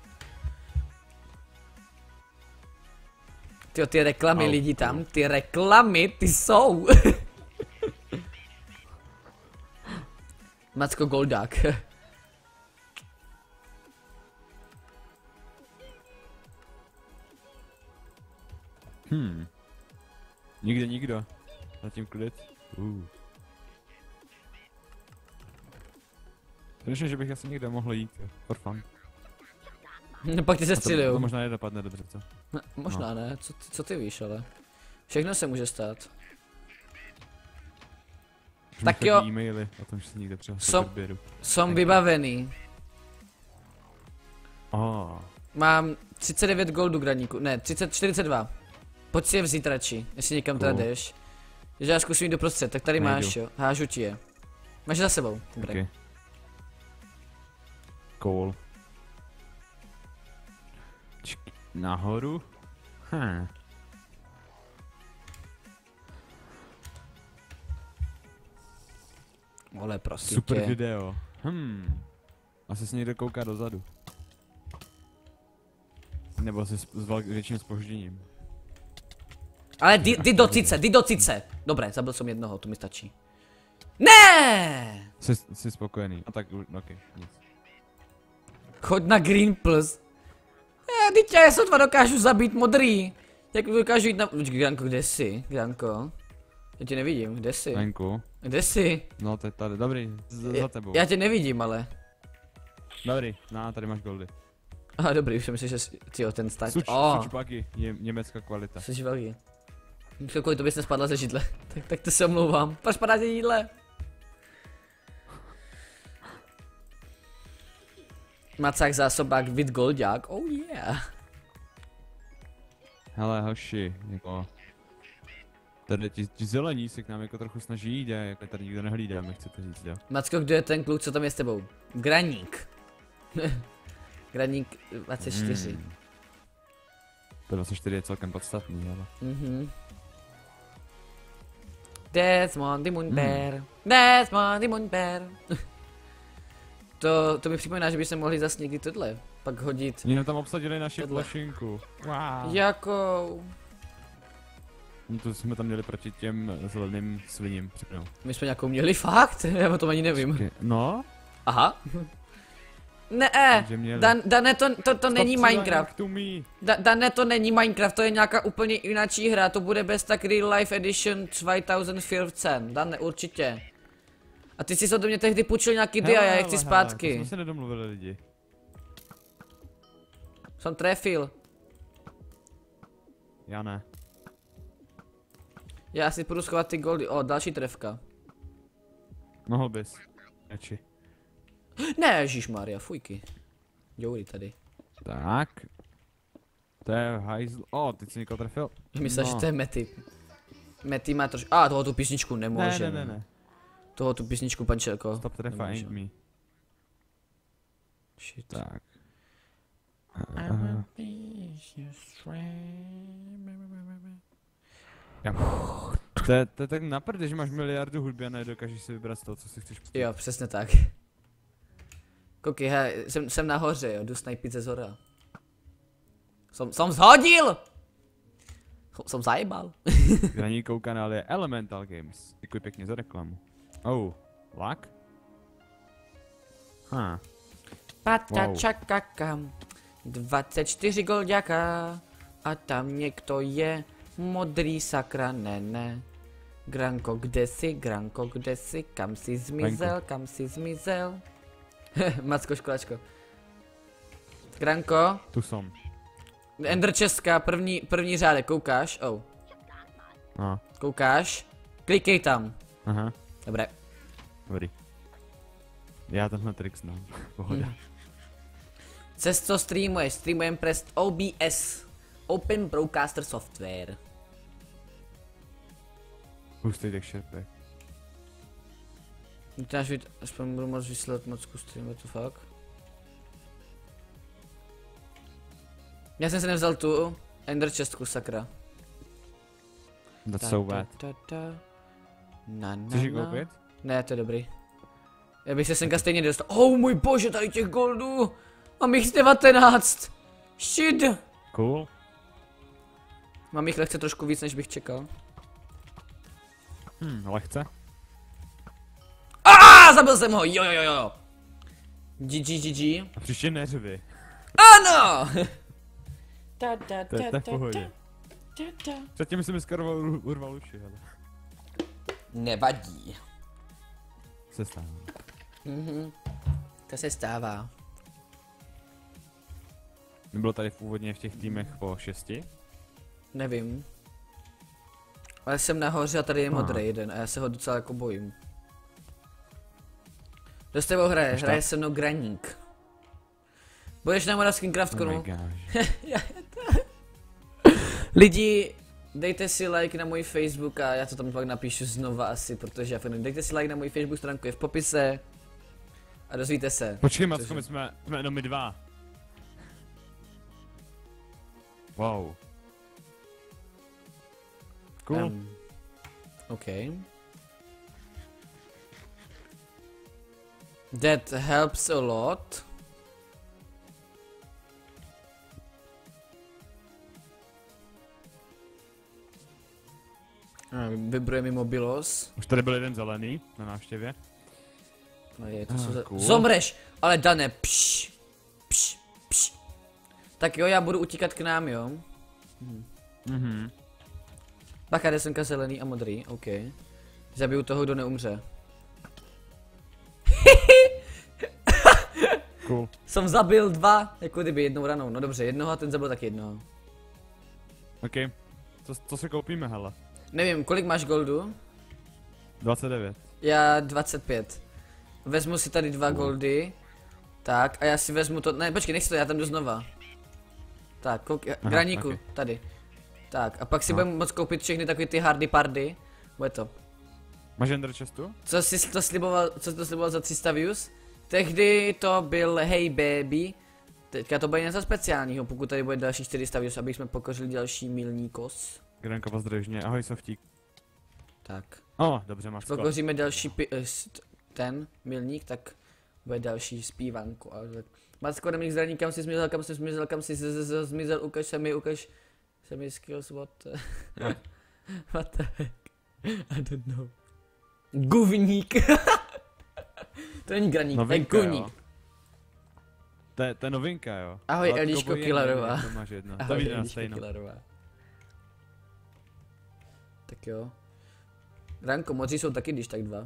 Tyjo, ty reklamy lidi tam, ty reklamy, ty jsou. Macko Goldák. Nikdo. Zatím klid. Myslím, že bych asi někde mohl jít, for fun. No pak ty se střílejou. To možná nedopadne dobře, co? No, možná ne, co ty víš, ale. Všechno se může stát. Tak jo. E-maily o tom, že se někde přihlásit k odběru. Jsem vybavený. Mám 39 goldů graníku, ne, 42. Pojď si je vzít radši, jestli někam teda jdeš. Že já zkusím jít doprostřed, tak tady máš, jo, hážu ti je. Máš za sebou, dobré. Okay. Cool. Nahoru? Vole, prosím super tě. video. Asi se někdo kouká dozadu. Nebo asi s větším zpožděním. Ale jdi do cice. Dobré, zabil jsem jednoho, to mi stačí. Ne! Jsi spokojený. A tak, ok, nic. Choď na Green Plus. Teď já sotva dokážu zabít modrý. Jak dokážu jít na... Počkej, Granko, kde jsi? Granko? Já tě nevidím, kde jsi? Venku. Kde jsi? No, to je tady, dobrý, za tebou. Já tě nevidím, ale. Dobrý, tady máš goldy. Aha, dobrý, už jsem myslel, že tyjo, ten start. Sučpaky, je německá kvalita. Jsi velký. Kolik to bys nespadla ze židle. Tak to se omlouvám. Proč padá ze židle? Macák zásobák vid goldák, oh yeah. Hele hoši, jako... Tady ti zelení se k nám jako trochu snaží jít a jako tady nikdo nehlídá, mi chcete říct, jo. Macko, kdo je ten kluk, co tam je s tebou? Graník. Graník 24. P24 je celkem podstatný, ale... Mhm. Desmond the Moon Bear. Desmond the Moon Bear. To mi připomíná, že bychom mohli zase někdy tohle pak hodit. Jenom tam obsadili naši Tohle. plošinku. Wow. Jakou? No to jsme tam měli proti těm zeleným sviním připnout. My jsme nějakou měli fakt? Já o tom ani nevím. No, Aha. Ne, takže měli. Dane, to není Stop Minecraft. to me. Dane, to není Minecraft, to je nějaká úplně jináčí hra, to bude bez tak Real Life Edition 2014. Dane, určitě. A ty jsi ode mě tehdy půjčil nějaký dia, já je chci To zpátky. jsme se nedomluvili lidi. Jsem trefil. Já ne. Já si půjdu schovat ty goldy. O, další trefka. Mohl bys. Neči. Ne, ježišmarja, fujky. Joury tady. Tak. To je hajzl. O, teď jsi někoho trefil. Myslel, že to je Mety. Mety má trošku. Toho tu písničku nemůže. Ne. Toho tu písničku, pančelko. Stop trefa Nemůže. ain't me. Shit. Tak. To je tak naprd, že máš miliardu hudby a nedokážeš si vybrat z toho, co si chceš pustit. Jo, přesně tak. Koukej, hej, jsem nahoře, jo, jdu snajpit ze zhora. Jsem zhodil! Jsem zajebal. Hraní kanál je Elemental Games. Děkuji pěkně za reklamu. Oh, lak? Patačakakam, 24 golďaka a tam někdo je, modrý sakra, ne. Granko, kde jsi, kam jsi zmizel? Macko, školačko. Granko, Tu jsem. Ender Česka, první řádek, koukáš? Oh. No. Koukáš? Klikej tam. Aha, Dobré. dobrý. Já tenhle trik znám. Pohoda. Cez co streamujem přes OBS. Open Broadcaster Software. Hustý texture pack. Aspoň budu moc vysílat mocku stream, what the fuck. Já jsem se nevzal tu Ender Chestku, sakra. That's so bad. Chceš ji koupit? Ne, to je dobrý. Já bych se senka stejně dostal. Oh můj bože, tady těch goldů! Mám jich 19! Shit! Cool. Mám jich lehce trošku víc, než bych čekal. Lehce. Zabil jsem ho, jo. GG. A příště neřvi. Ano! To je v pohodě. Předtím jsem mi skoro urval uši, ale. Nevadí. Se stává. To se stává. Nebylo tady původně v těch týmech po 6? Nevím. Ale jsem nahoře a tady je modrý jeden a já se ho docela jako bojím. Kdo s tebou hraje se mnou Graník. Budeš na Moravském Craftconu? Lidi, dejte si like na můj Facebook a já to tam pak napíšu znova asi, protože já nevím. Dejte si like na můj Facebook stránku, je v popise. A dozvíte se. Počkej, Macko, my jsme jenom my dva. Wow. Cool. OK. That helps a lot. Vybruje mi mobilos. Už tady byl jeden zelený na návštěvě. Cool. Zomreš, ale Dane, pš. Tak jo, já budu utíkat k nám, jo. Bacha, jde semka zelený a modrý, OK. Zabiju toho, kdo neumře. Cool. Jsem zabil 2, jako kdyby jednou ranou, no dobře, jednoho a ten zabil tak jednoho. OK, co se koupíme, hele? Nevím, kolik máš goldu? 29. Já 25. Vezmu si tady 2 goldy. Tak, a já si vezmu to, ne, počkej, nech si to, já tam jdu znova. Tak, Graníku, okay. Tady. Tak, a pak si budeme moct koupit všechny takové ty hardy pardy. Bude to. Máš Ender Chestu? Co jsi to sliboval za 300 views? Tehdy to byl Hey Baby. Teďka to bude něco speciálního, pokud tady bude další 400 views, aby jsme pokořili další milníkos. Granko, pozdravuješ mě, ahoj Softík. Tak. Dobře, máš Pokoříme další ten milník, tak bude další zpívanku. Macko, nemík zraní, kam jsi zmizel, kam jsi zmizel, ukaž se mi skills, what the heck, I don't know. Guvník. To není graník, novinka, to je guvník. To je novinka, jo. Ahoj Eliško Killerová. To máš jedno, to Ahoj vidíme na Eliško stejno. Killerová. Tak jo. Ranko, modří jsou taky když tak 2.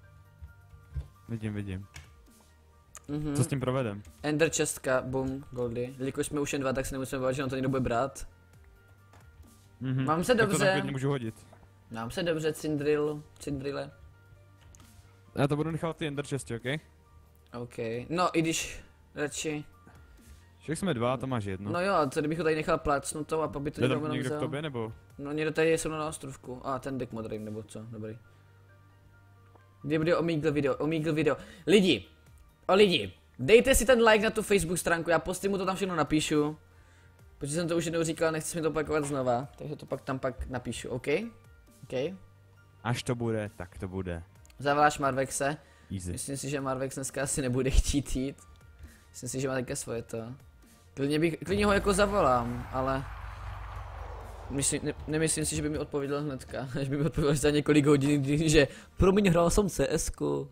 Vidím. Mhm. Co s tím provedem? Ender čestka, boom, goldy. Jelikož jsme už jen 2, tak se nemusíme bát, že na to někdo bude brát. Mám se Tak to tam dobře. klidně můžu hodit. Mám se dobře, Cindrile. Já to budu nechat ty Ender chesty, ok? OK. No, i když radši. Však jsme 2, to máš jedno. No jo, a co kdybych ho tady nechal plácnutou a pak by to Jde někdo tam jenom někdo k vzal? tobě, nebo? No někdo tady je se mnou na ostrovku. A ten deck modrý, nebo co, dobrý. Kdy bude Omegle video. Lidi, dejte si ten like na tu Facebook stránku, já postým mu to tam všechno napíšu. Protože jsem to už jednou říkal, nechci mi to opakovat znova, takže to pak napíšu, OK? OK? Až to bude, tak to bude. Zavoláš Marvexe. Easy. Myslím si, že Marvex dneska asi nebude chtít jít. Myslím si, že má teďka svoje to. Klidně ho jako zavolám, ale... Nemyslím si, že by mi odpověděl hnedka, až by mi odpověděl za několik hodin, že promiň, hrál jsem CS-ku.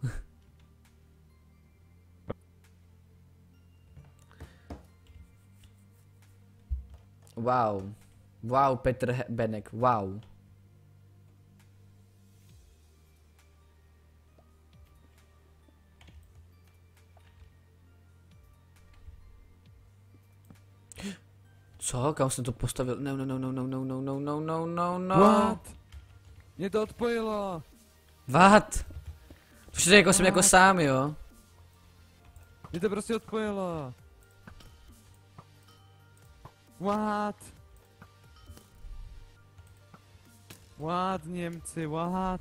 Wow. Wow, Petr Benek, wow. Co? Kam jsem to postavil? No. What? Mě to odpojilo. What? To jako jsem jako sám, jo? Mě to prostě odpojilo. What? What, Němci, what?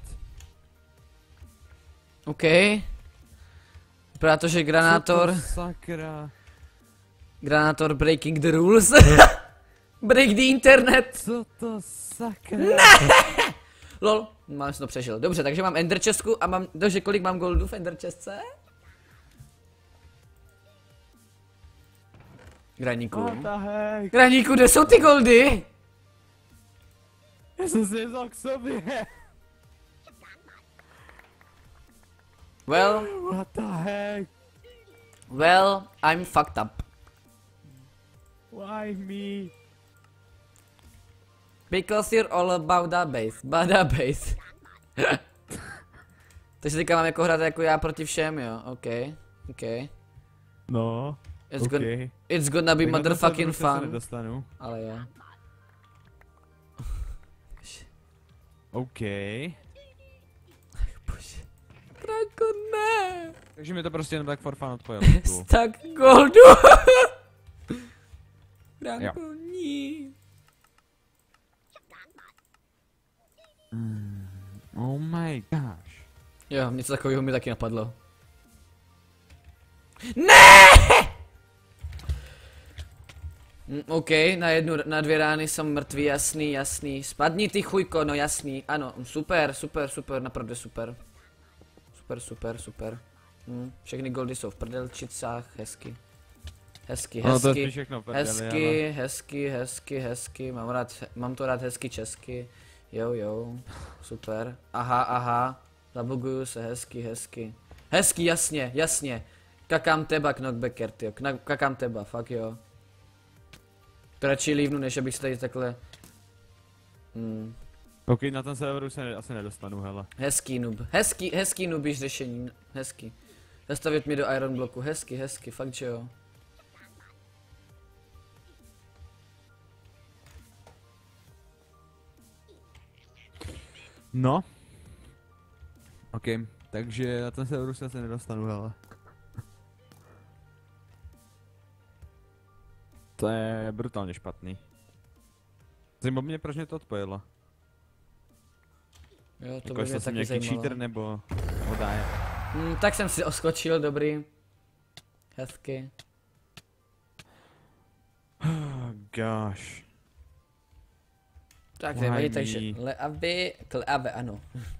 OK. Vypadá to, že Granátor... Co to sakra? Granátor breaking the rules. Break the internet. Co to sakra? Lol, mám jsem to přežil. Dobře, takže mám Ender chestku a mám... Dože kolik mám goldů v Ender chestce? Graníku. What the heck? Graníku, kde jsou ty goldy? Já jsem si je vzal k sobě. Well, What the heck? I'm fucked up. Why me? Because you're all about that base. Bada base. Takže teďka mám jako hrát jako já proti všem, jo. OK. No, It's gonna be tak motherfucking na to se fun. nedostanu. Ale jo. OK. Bože. Franko, ne. Takže mi to prostě jenom tak for fun odpojilo. Stack goldu. Franko, ní. Oh my gosh. Jo, něco takového mi taky napadlo. Ne! OK, na 2 rány jsem mrtvý, jasný. Spadni ty chujko, no jasný, ano, super, napravdu super. Super. Všechny goldy jsou v prdelčicách, hezky. No to je všechno v prdeli, hezky, mám to rád hezky česky. Jo, super. Aha, zabuguju se, hezky. Hezky, jasně. Kakám teba, knockbacker, tyjo, kakám teba, fakt jo. To radši lívnu, než abych se tady takhle... OK, na ten serveru se asi nedostanu, hele. Hezký noobiš řešení, hezky. Zastavit mě do Iron bloku, hezky, fakt že jo. No. OK, takže na ten serveru se asi nedostanu, hele. To je brutálně špatný. Zajímalo mě, proč mě to odpojilo. Jo, to jako by mě jsem taky nějaký zajímalo. cheater nebo vodáje. Tak jsem si oskočil, dobrý. Hezky. gosh. Tak Why nevadí, takže me? Kleave, ano.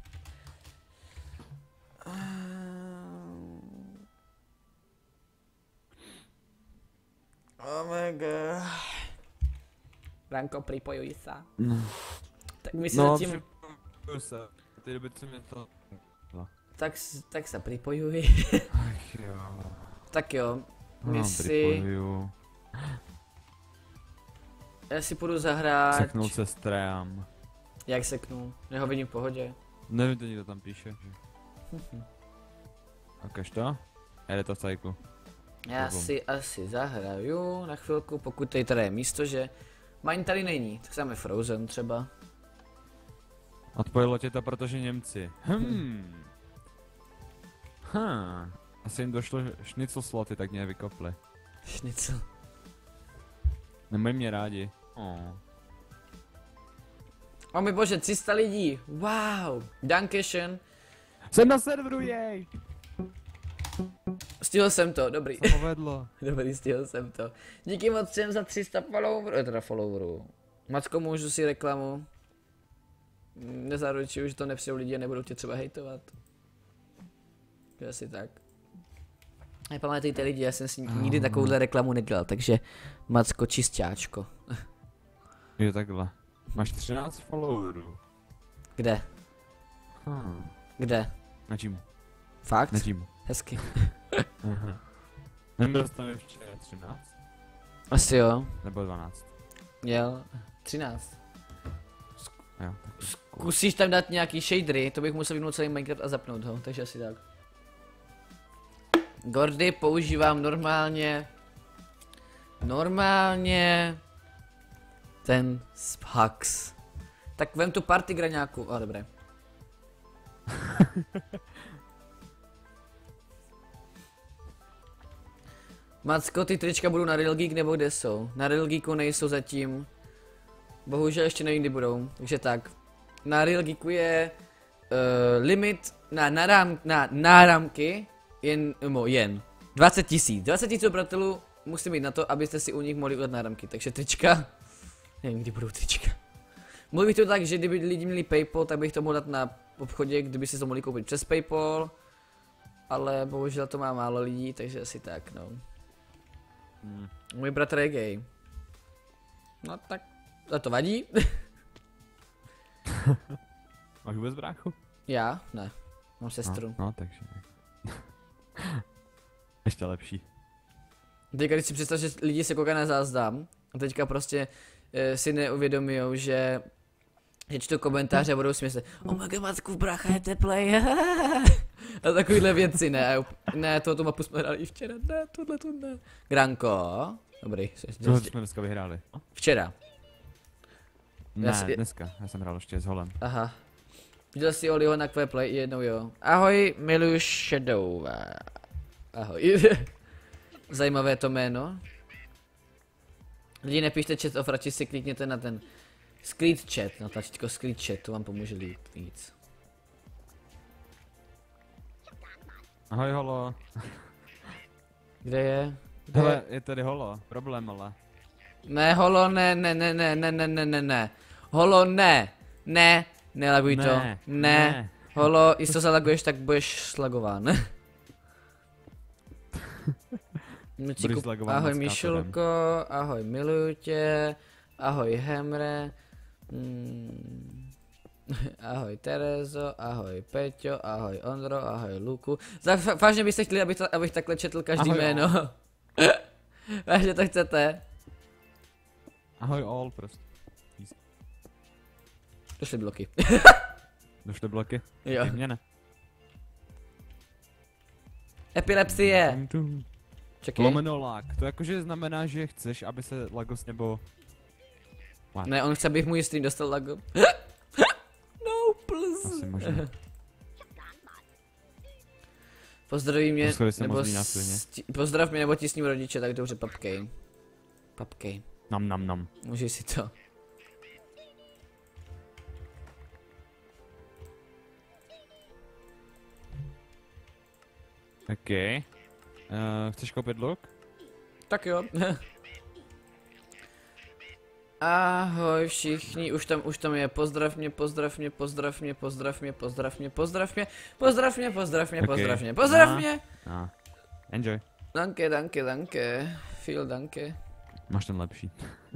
Oh my god. Branko, připojuj se. Tak my se No, zatím... připojuju se. V té době, co mě to... Tak se připojuj. Ach jo. Tak jo. My No, si... připojuju. Já si půjdu zahrát... Seknout se strám. Jak seknu? Jeho vidím v pohodě. Nevím, to někdo tam píše, že... Ukaž to? Jede to v cajku. Já Dobom. si asi zahraju na chvilku, pokud tady je místo, že... Mine tady není, tak dáme Frozen třeba. Odpojilo tě to, protože Němci. Asi jim došlo šnicl sloty, tak mě vykopli. Šnicl. Nemají mě rádi. O můj bože, 300 lidí, wow, Dankeschön. Jsem na serveru, jej! Stihl jsem to, dobrý. Co povedlo? Dobrý, stihl jsem to. Díky moc všem za 300 followerů. Macko, můžu si reklamu. Nezaručuju, že to nepřijdou lidi a nebudou tě třeba hejtovat. To je asi tak. Nepamatujte lidi, já jsem si nikdy takovouhle reklamu nedělal, takže Macko čistáčko. Jo, takhle. Máš 13 followerů. Kde? Kde? Na čím? Fakt? Na čím? Hezky. Nebyl jsi tam ještě 13? Asi jo. Nebo 12? Měl 13. Jo, tak. Zkusíš tam dát nějaký shadery, to bych musel vypnout celý Minecraft a zapnout ho, takže asi tak. Gordy používám normálně ten Spax. Tak vem tu party graňáku, dobré. Macko, ty trička budou na Real Geek nebo kde jsou? Na Real Geeku nejsou zatím. Bohužel ještě nevím, kdy budou, takže tak. Na Real Geeku je limit na náramky jen 20 000. 20 000 obratelů musí mít na to, abyste si u nich mohli udělat náramky, takže trička. Nevím, kdy budou trička. Mohl bych to tak, že kdyby lidi měli Paypal, tak bych to mohl dát na obchodě, kdyby si to mohli koupit přes Paypal. Ale bohužel to má málo lidí, takže asi tak, no. Můj bratr je gay. No tak, to vadí. Máš vůbec bráchu? Já? Ne. Mám sestru. No, takže ještě lepší. Teďka když si představ, že lidi se koukají na záznam a teďka prostě si neuvědomujou, že čtou komentáře a budou si myslet, oh my god, Macku, brácha je teplej. A takovýhle věci, ne, tu mapu jsme hráli i včera, ne, tohle tu ne. Granko, dobrý. Co jsme dneska vyhráli? Včera. Ne, dneska, já jsem hrál ještě s Holem. Aha. Viděl jsi Oliho na Queplay? Jednou jo. Ahoj, miluji Shadow. Ahoj. Zajímavé to jméno. Lidi, nepište chat off, radši si klikněte na ten Screed chat, na tlačítko Screed chat, to vám pomůže líp víc. Ahoj, Holo. Kde je? Hele, je tady Holo, problém ale. Ne, Holo, ne. Holo, ne, nelaguj to, ne. Holo, jestli to zalaguješ, tak budeš slagován. Ahoj Mišulko, ahoj miluju tě, ahoj Hemre, ahoj Terezo, ahoj Peťo, ahoj Ondro, ahoj Luku. Vážně byste chtěli, abych takhle četl každý ahoj jméno. Vážně to chcete? Ahoj all prostě. Došly bloky. Došly bloky? Jo. Mě ne. Epilepsie. Čekej. Lomenolák, to jakože znamená, že chceš, aby se Lagos nebo... Ne, on chce, abych můj stream dostal lago. No, please. Asi možná. Pozdraví mě, nebo pozdrav mě, nebo ti s ním rodiče, tak dobře, papkej. Papkej. Nam. Můžeš si to. OK. Chceš koupit luk? Tak jo. Ahoj všichni, už tam je, pozdrav mě, pozdrav mě, pozdrav mě, pozdrav mě, pozdrav mě, pozdrav mě, pozdrav mě, pozdrav mě, pozdrav mě, pozdrav mě. Enjoy. Danke, danke, danke, viel danke. Máš ten lepší.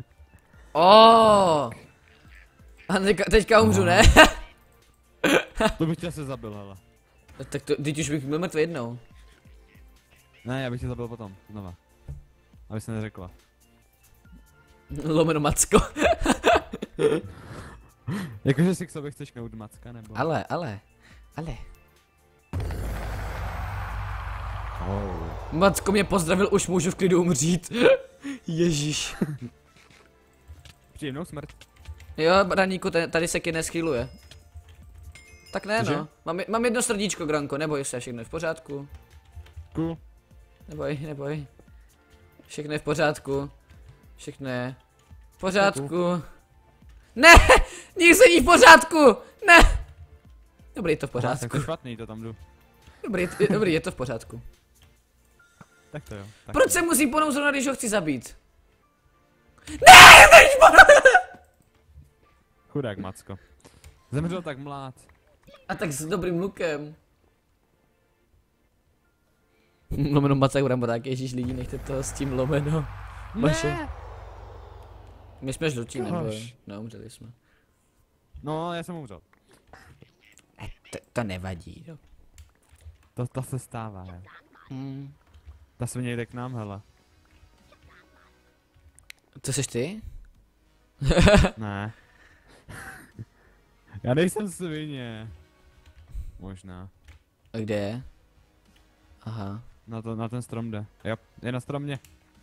Oh. A teďka umřu, ne? To bych tě se zabil, hele. Tak to, teď už bych byl mrtvý jednou. Ne, já bych tě zabil potom, znova. Aby se neřekla. Lomeno Macko. Jakože si k sobě chceš knout Macka, nebo? Ale. Oh. Macko mě pozdravil, už můžu v klidu umřít. Ježíš. Příjemnou smrt. Jo, Braníku, tady se ki neschyluje. Tak ne Cože? no, mám jedno srdíčko, Granko, neboj se, všechno je v pořádku. Cool. Neboj. Všechno je v pořádku. Všechno je v pořádku. Ne! Nic není v pořádku! Ne! Dobrý, je to v Tak pořádku. to špatný, to tam jdu. Dobrý, je to v pořádku. Tak to jo. Tak Proč to se jo. musím ponout zrovna, když ho chci zabít? Ne! Chudák Macko. Zemřel tak mlád. A tak s dobrým lukem. Lomeno Macek Rambo, tak ježíš lidi, nechte to s tím lomeno. Vaše. My jsme žlutí, nebo? Kož. Neumřeli jsme. No, já jsem umřel. To nevadí, jo. To se stává, jo. Hmm. Ta svině jde k nám, hele. To seš ty? Ne. Já nejsem svině. Možná. A kde je? Aha. Na ten strom jde. Jo, je na stromě.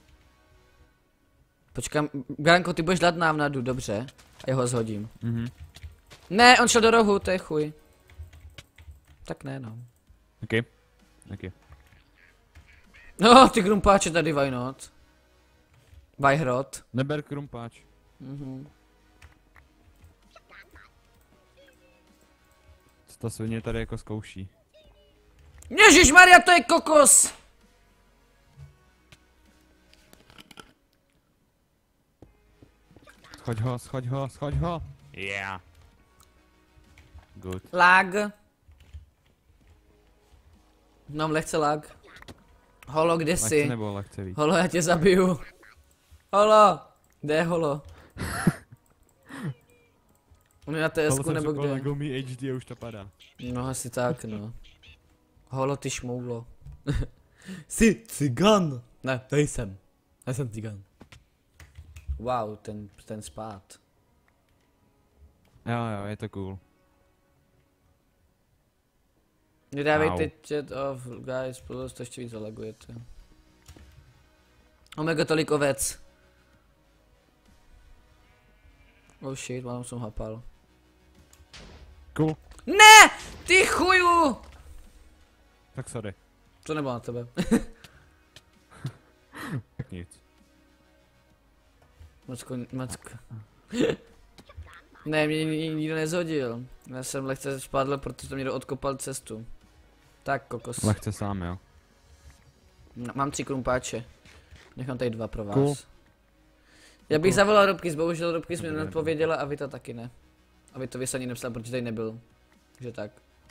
Počkám, Granko, ty budeš dát návnadu, dobře. A já ho zhodím. Mhm. Ne, on šel do rohu, to je chuj. Tak ne, no. Ok. No, ty krumpáče tady, why not? Vajhrot. Neber krumpáč. Mhm. Ta svině tady jako zkouší. Ježišmarja, to je kokos! Schoď ho. Yeah. Good. Lag. Mám lehce lag. Holo, kde Lehce jsi? nebo lehce víc. Holo, já tě zabiju. Holo, kde je Holo? On je na TSku nebo kde? Na Gomi HD a už to padá. No asi tak, no. Holo, ty šmoulo. Jsi cigan. Ne, nejsem. Nejsem cigan. Wow, ten spát. Jo, je to cool. Nedávejte chat off, guys, plus to ještě víc zalagujete. Omega tolik ovec. Oh shit, mám jsem hapal. Cool. Ne! Ty chuju! Tak sorry. To nebylo na tebe. Tak nic. Macko. Ne, mě nikdo nezhodil. Já jsem lehce spadl, protože to mě odkopal cestu. Tak, kokos. Lehce sám, jo. No, mám 3 krumpáče. Nechám tady 2 pro vás. Cool. Já bych zavolal Robkys, bohužel Robkys mi Dobré, neodpověděla a vy to taky ne. A vy to vy se ani nepsal, protože tady nebyl. Takže tak.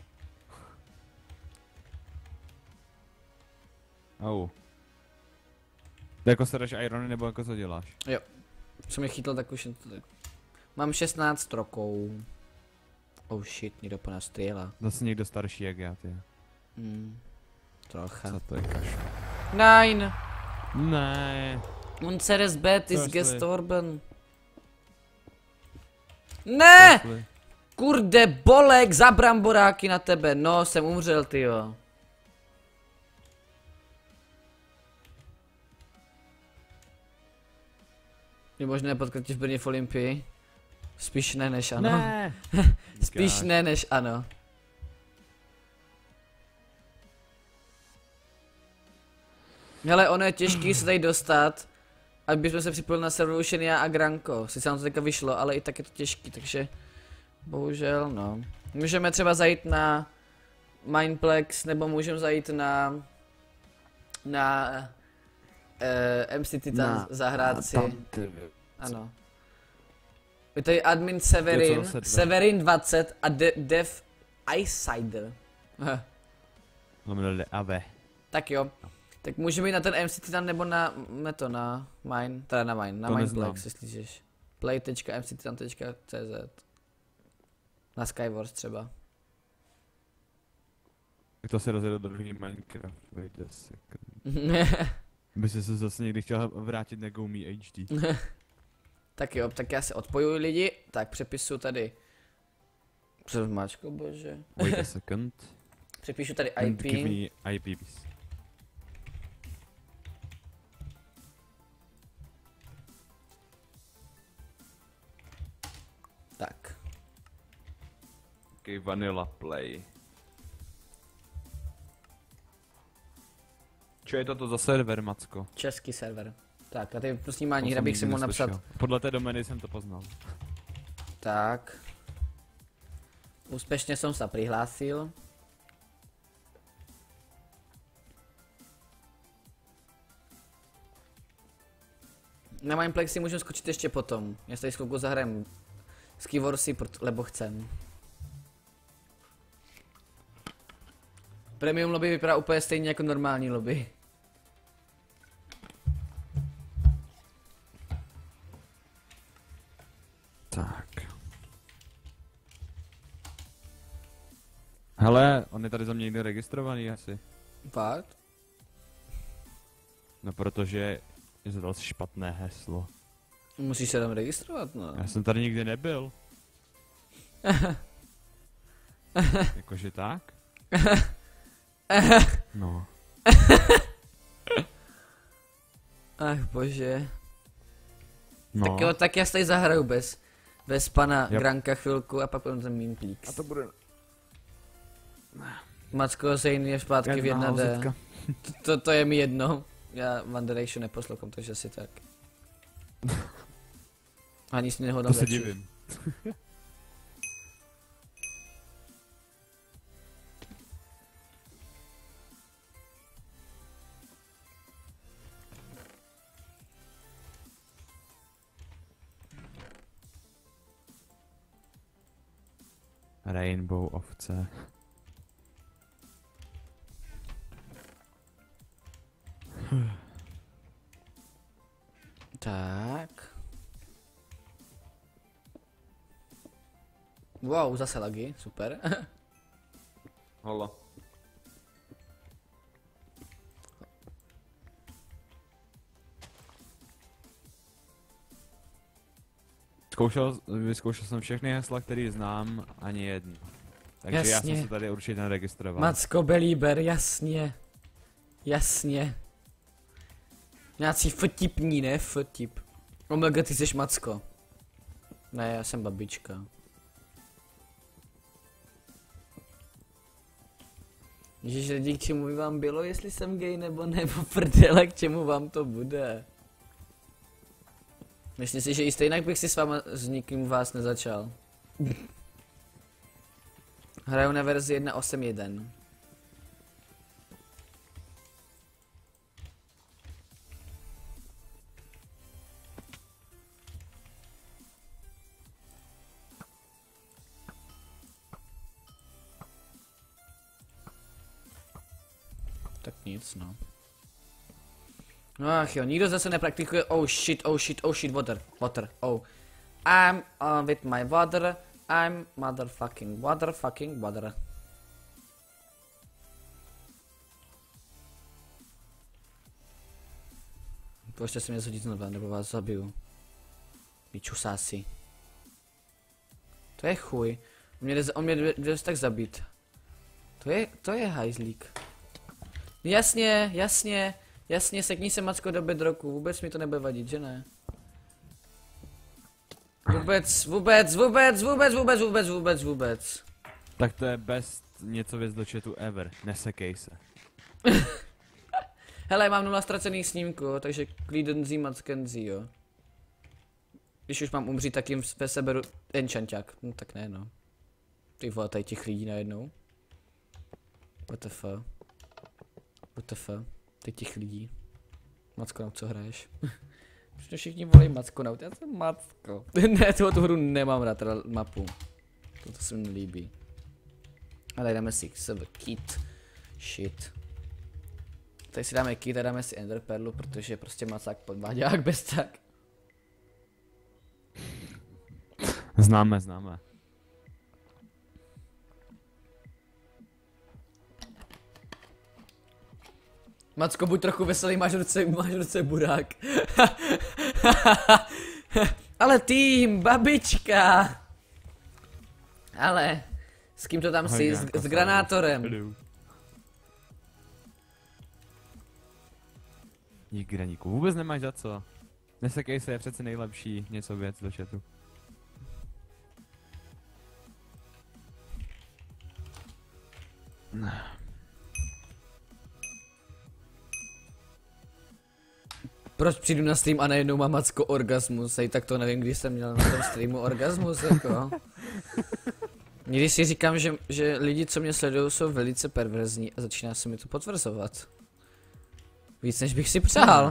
Au. Ty jako se jdeš irony nebo jako co děláš? Jo. Jsem je chytl, tak už je to tak. Mám 16 rokou. Oh shit, někdo po nás střílá. Zase někdo starší jak já, ty. Trocha. Co to je kašel? Nein! Ne. Unseres Bett ist Firstly. gestorben. Ne! Firstly. Kurde, bolek za bramboráky na tebe. No, jsem umřel, tyjo. Je možné potkat tě v Brně v Olympii? Spíš ne než ano. Ne. Spíš ne než ano. Hele, ono je těžký se tady dostat, aby jsme se připojili na serveru Šenia a Granko. Sice nám to teďka vyšlo, ale i tak je to těžký, takže bohužel, no. Můžeme třeba zajít na Mineplex, nebo můžeme zajít na MC Titan zahrát si. Ano. Je tady admin Severin, zase dva. Severin 20 a Dev Eyesider. Lomeno AV. Tak jo. Tak můžeme jít na ten MC Titan nebo na Mine, teda na Mine, na To Mineplex, jestli chceš. play.mctitan.cz Na Skywars třeba. Tak to se rozjedu do druhý Minecraft, wait a second. By se zase někdy chtěl vrátit na Go Me HD. Tak jo, tak já se odpojuji lidi, tak přepisuju tady. Co máčko, bože. Wait a second. Přepíšu tady And give IP. me IP please. Tak. Okay, vanilla play. Čo je toto za server, Macko? Český server. Tak a tady pro snímání To hra jsem bych si nikdy mohl napsat. neslyšel. Podle té domény jsem to poznal. Tak. Úspěšně jsem se přihlásil. Na Mineplexi můžu skočit ještě potom. Já se tady chvilku zahrajem Skywarsy, lebo chcem. Premium lobby vypadá úplně stejně jako normální lobby. Tak. Hele, on je tady za mě někde registrovaný asi. Fakt? No protože je zadal si špatné heslo. Musíš se tam registrovat, no. Já jsem tady nikdy nebyl. Jakože tak? No. Ach bože. No. Tak jo, tak já se tady zahraju bez pana Yep. Granka chvilku a pak potom ten Mineplex. A to bude... Macko Zane je zpátky v 1D. To je mi jedno. Já One Direction neposlouchám, takže asi tak. Ani si nehodám To se divím. Rainbow ovce. Tak. Wow, zase lagy, super. Hola. Vyzkoušel jsem všechny hesla, které znám, ani jedno. Takže já Jasně. jsem se tady určitě neregistroval. Macko Belieber, jasně. Jasně. Nějací vtipní, ne? Vtip. Omega, ty jsi Macko. Ne, já jsem babička. Ježiš, lidi, k čemu by vám bylo, jestli jsem gay nebo ne, po prdele, k čemu vám to bude? Myslím si, že i stejnak bych si s váma s nikým vás nezačal. Hraju na verzi 1.8.1. Tak nic, no. No ach jo, nikdo zase nepraktikuje, oh shit, water, oh. I'm with my water, I'm motherfucking water. Pojďte se mě zhodit znova, nebo vás zabiju. Vyčusási. To je chuj. On mě jde tak zabít. To je hajzlík. Jasně, sekni se Macko do bedroku, vůbec mi to nebude vadit, že ne? Vůbec. Tak to je best něco věc do chatu ever, nesekej se. Hele, mám 0 ztracených snímků, takže klídenzí Mackenzí, jo. Když už mám umřít, tak jim ve seberu enchanťák, no tak ne no. Ty vole, tady těch lidí najednou. WTF, teď těch lidí. Macko, na co hraješ? Protože všichni volají Mackonaut, já jsem Macko. Ne, tu hru nemám rád, teda mapu. To se mi nelíbí. Ale dáme si kit. Shit. Tady si dáme kit a dáme si Ender Perlu, protože prostě Macák podvádělák bez tak. Známe. Macko, buď trochu veselý, máš v ruce burák. Ale tým, babička. Ale, s kým to tam jsi? S granátorem. Dík Graníku, vůbec nemáš za co. Nesekej se, je přece nejlepší něco věc do chatu. Proč přijdu na stream a najednou mám Macko orgasmus? Hej, tak to nevím, když jsem měl na tom streamu orgasmus, jako. Někdy si říkám, že lidi, co mě sledují, jsou velice perverzní a začíná se mi to potvrzovat. Víc než bych si přál.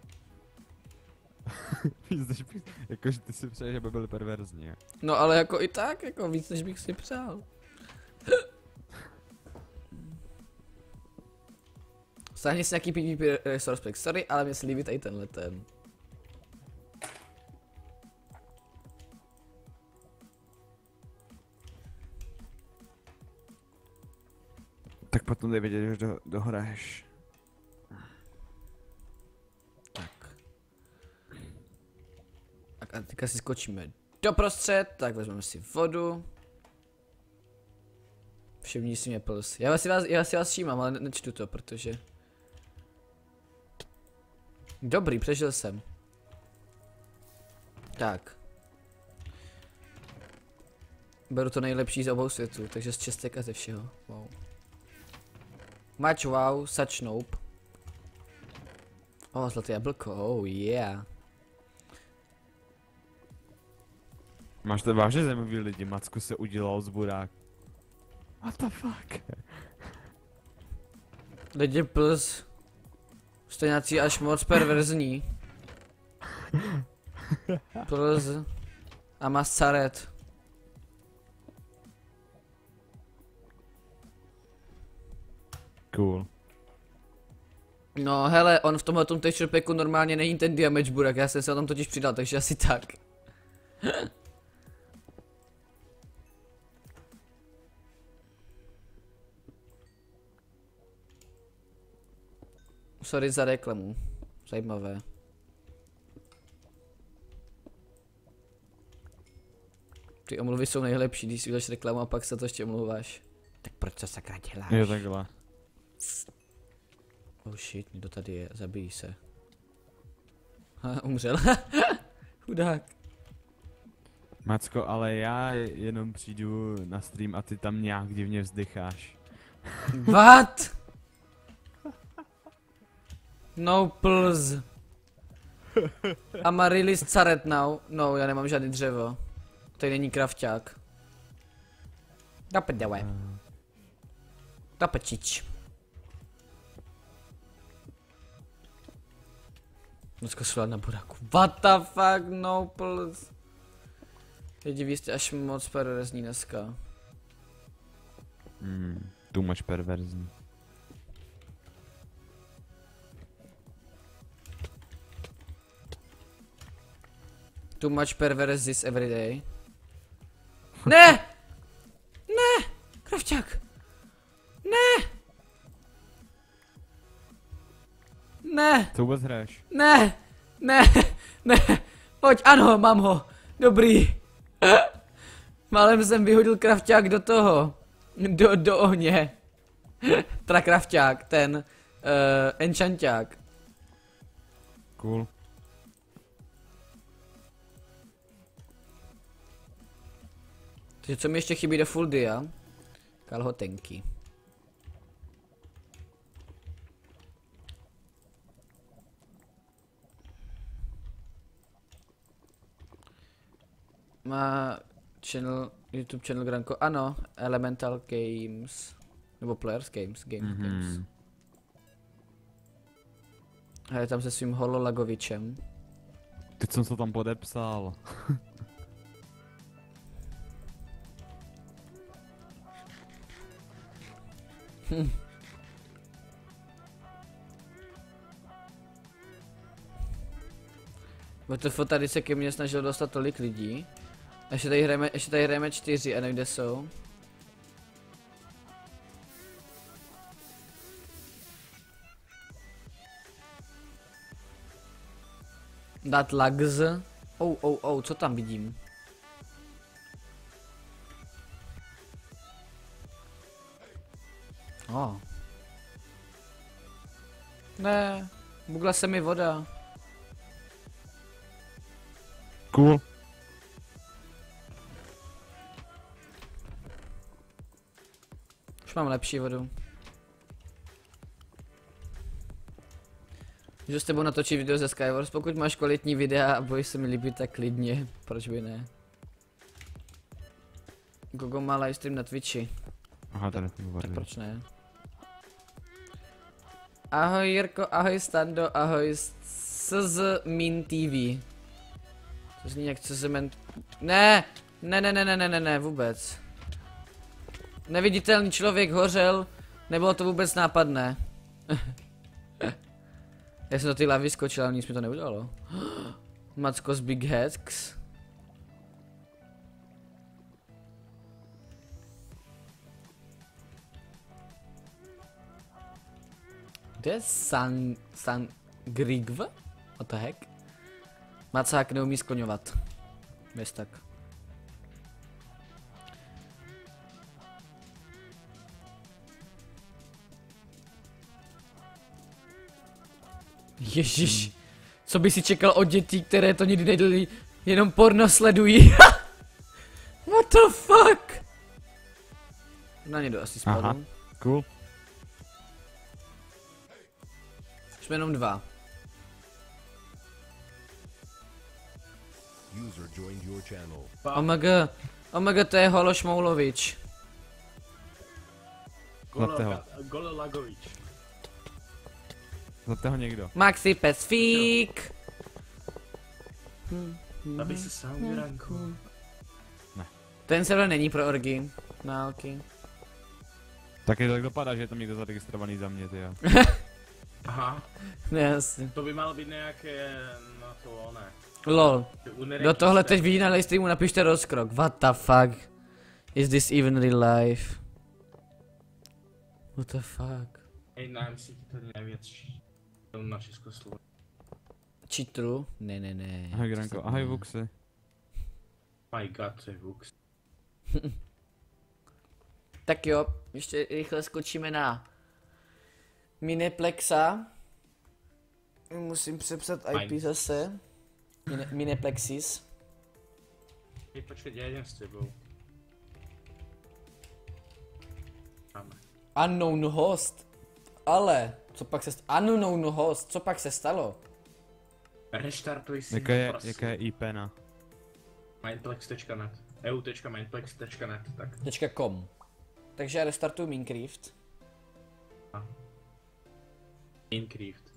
Jakože ty si přeješ, aby byli perverzní. No ale jako i tak, jako víc než bych si přál. Stáhni si nějaký PvP resource pack, sorry, ale mě se líbí tady tenhle ten. Tak potom jde vědět, že dohraješ. Tak a teďka si skočíme doprostřed, tak vezmeme si vodu. Všimni si mě plus. Já si vás všímám, ale nečtu to, protože... Dobrý, přežil jsem. Tak. Beru to nejlepší z obou světů, takže z čestek a ze všeho. Wow. Much wow, such nope. Zlaté jablko, oh yeah. Máš to vážně zajímavý lidi, Macku se udělal z burák. What the fuck? Lidi plus. Jste nějací až moc perverzní. Plus. A mascaret. Cool. No hele, on v tomhletom texture packu normálně není ten damage burak, já jsem se na tom totiž přidal, takže asi tak. Sorry za reklamu. Zajímavé. Ty omluvy jsou nejlepší, když si uděláš reklamu a pak se to ještě omluváš. Tak proč to sakra děláš? Jo, takhle. Oh shit, někdo tady je, zabíjí se. Ha, umřel. Chudák. Macko, ale já jenom přijdu na stream a ty tam nějak divně vzdycháš. What? No plus. Amaryllis caret now. No, já nemám žádný dřevo. Tady není krafťák. Daprdele. Dapečič. Dneska šla na buráku. What the fuck, no plus. Lidi, vy jste až moc perverzní dneska. Too much perverzní. Too much perverses every day. Ne! Ne! Kravčák! Ne! Ne! Co vůbec hraješ? Ne! Ne! Ne! Pojď, ano, mám ho! Dobrý! Málem jsem vyhodil krafťák do toho. Do ohně. Teda krafťák, ten enchanťák. Cool. Takže co mi ještě chybí do full dia? Kalhotenky. Má channel, YouTube channel Granko, ano, Elemental Games, nebo Players Games, Games. A je tam se svým hololagovičem. Teď jsem se tam podepsal. WTF, tady se ke mně snažil dostat tolik lidí. Ještě tady hrajeme 4 a nevím, kde jsou. Dát lags. Co tam vidím? Ne, bugla se mi voda. Cool. Už mám lepší vodu. Můžu s tebou natočit video ze Skywars, pokud máš kvalitní videa a bojíš se mi líbit, tak klidně, proč by ne. Gogo má livestream na Twitchi. Aha, tady to Tak proč ne? Ahoj Jirko, ahoj Stando, ahoj CZ Min TV. To zní jak CZ Min... Ne, vůbec. Neviditelný člověk hořel, nebylo to vůbec nápadné. Já jsem do ty lavy skočil, ale nic mi to neudělalo. Macko z Big Heads. Kde je San Grigv? What the heck? Macák neumí skloňovat. Bez tak. Ježiš, co by si čekal od dětí, které to nikdy nedělí, jenom porno sledují. What the fuck? Na někdo asi spadl. Aha, cool. Jsme jenom 2. Omega, to je Holo Šmoulovič. Gololagovič. Znáte ho někdo? Maxi Pecfík. Aby se sám Juranku. Ten server není pro orgy. No, ok. Taky to tak dopadá, že je tam někdo zaregistrovaný za mě, tyjo. Aha, Jasně. to by malo být nějaké, no to ono. Lol. Do tohle teď vidí na livestreamu, napište rozkrok. What the fuck? Is this even real life? What the fuck? Hej, nám si to největší. Na Československu. Cheatru? Ne. Ahoj Granko, ahoj Vuxy. My god, to je Vux. Tak jo, ještě rychle skočíme na Mineplexa. Musím přepsat IP zase. Mineplexis. Hej, počkej, já jdem s tebou. Máme. Unknown host. Ale, unknown host, co pak se stalo? Restartuj si, Jaká je IP na? Mindplex.net eu.mindplex.net, tak. .com. Takže já restartuju Minecraft. Minecraft.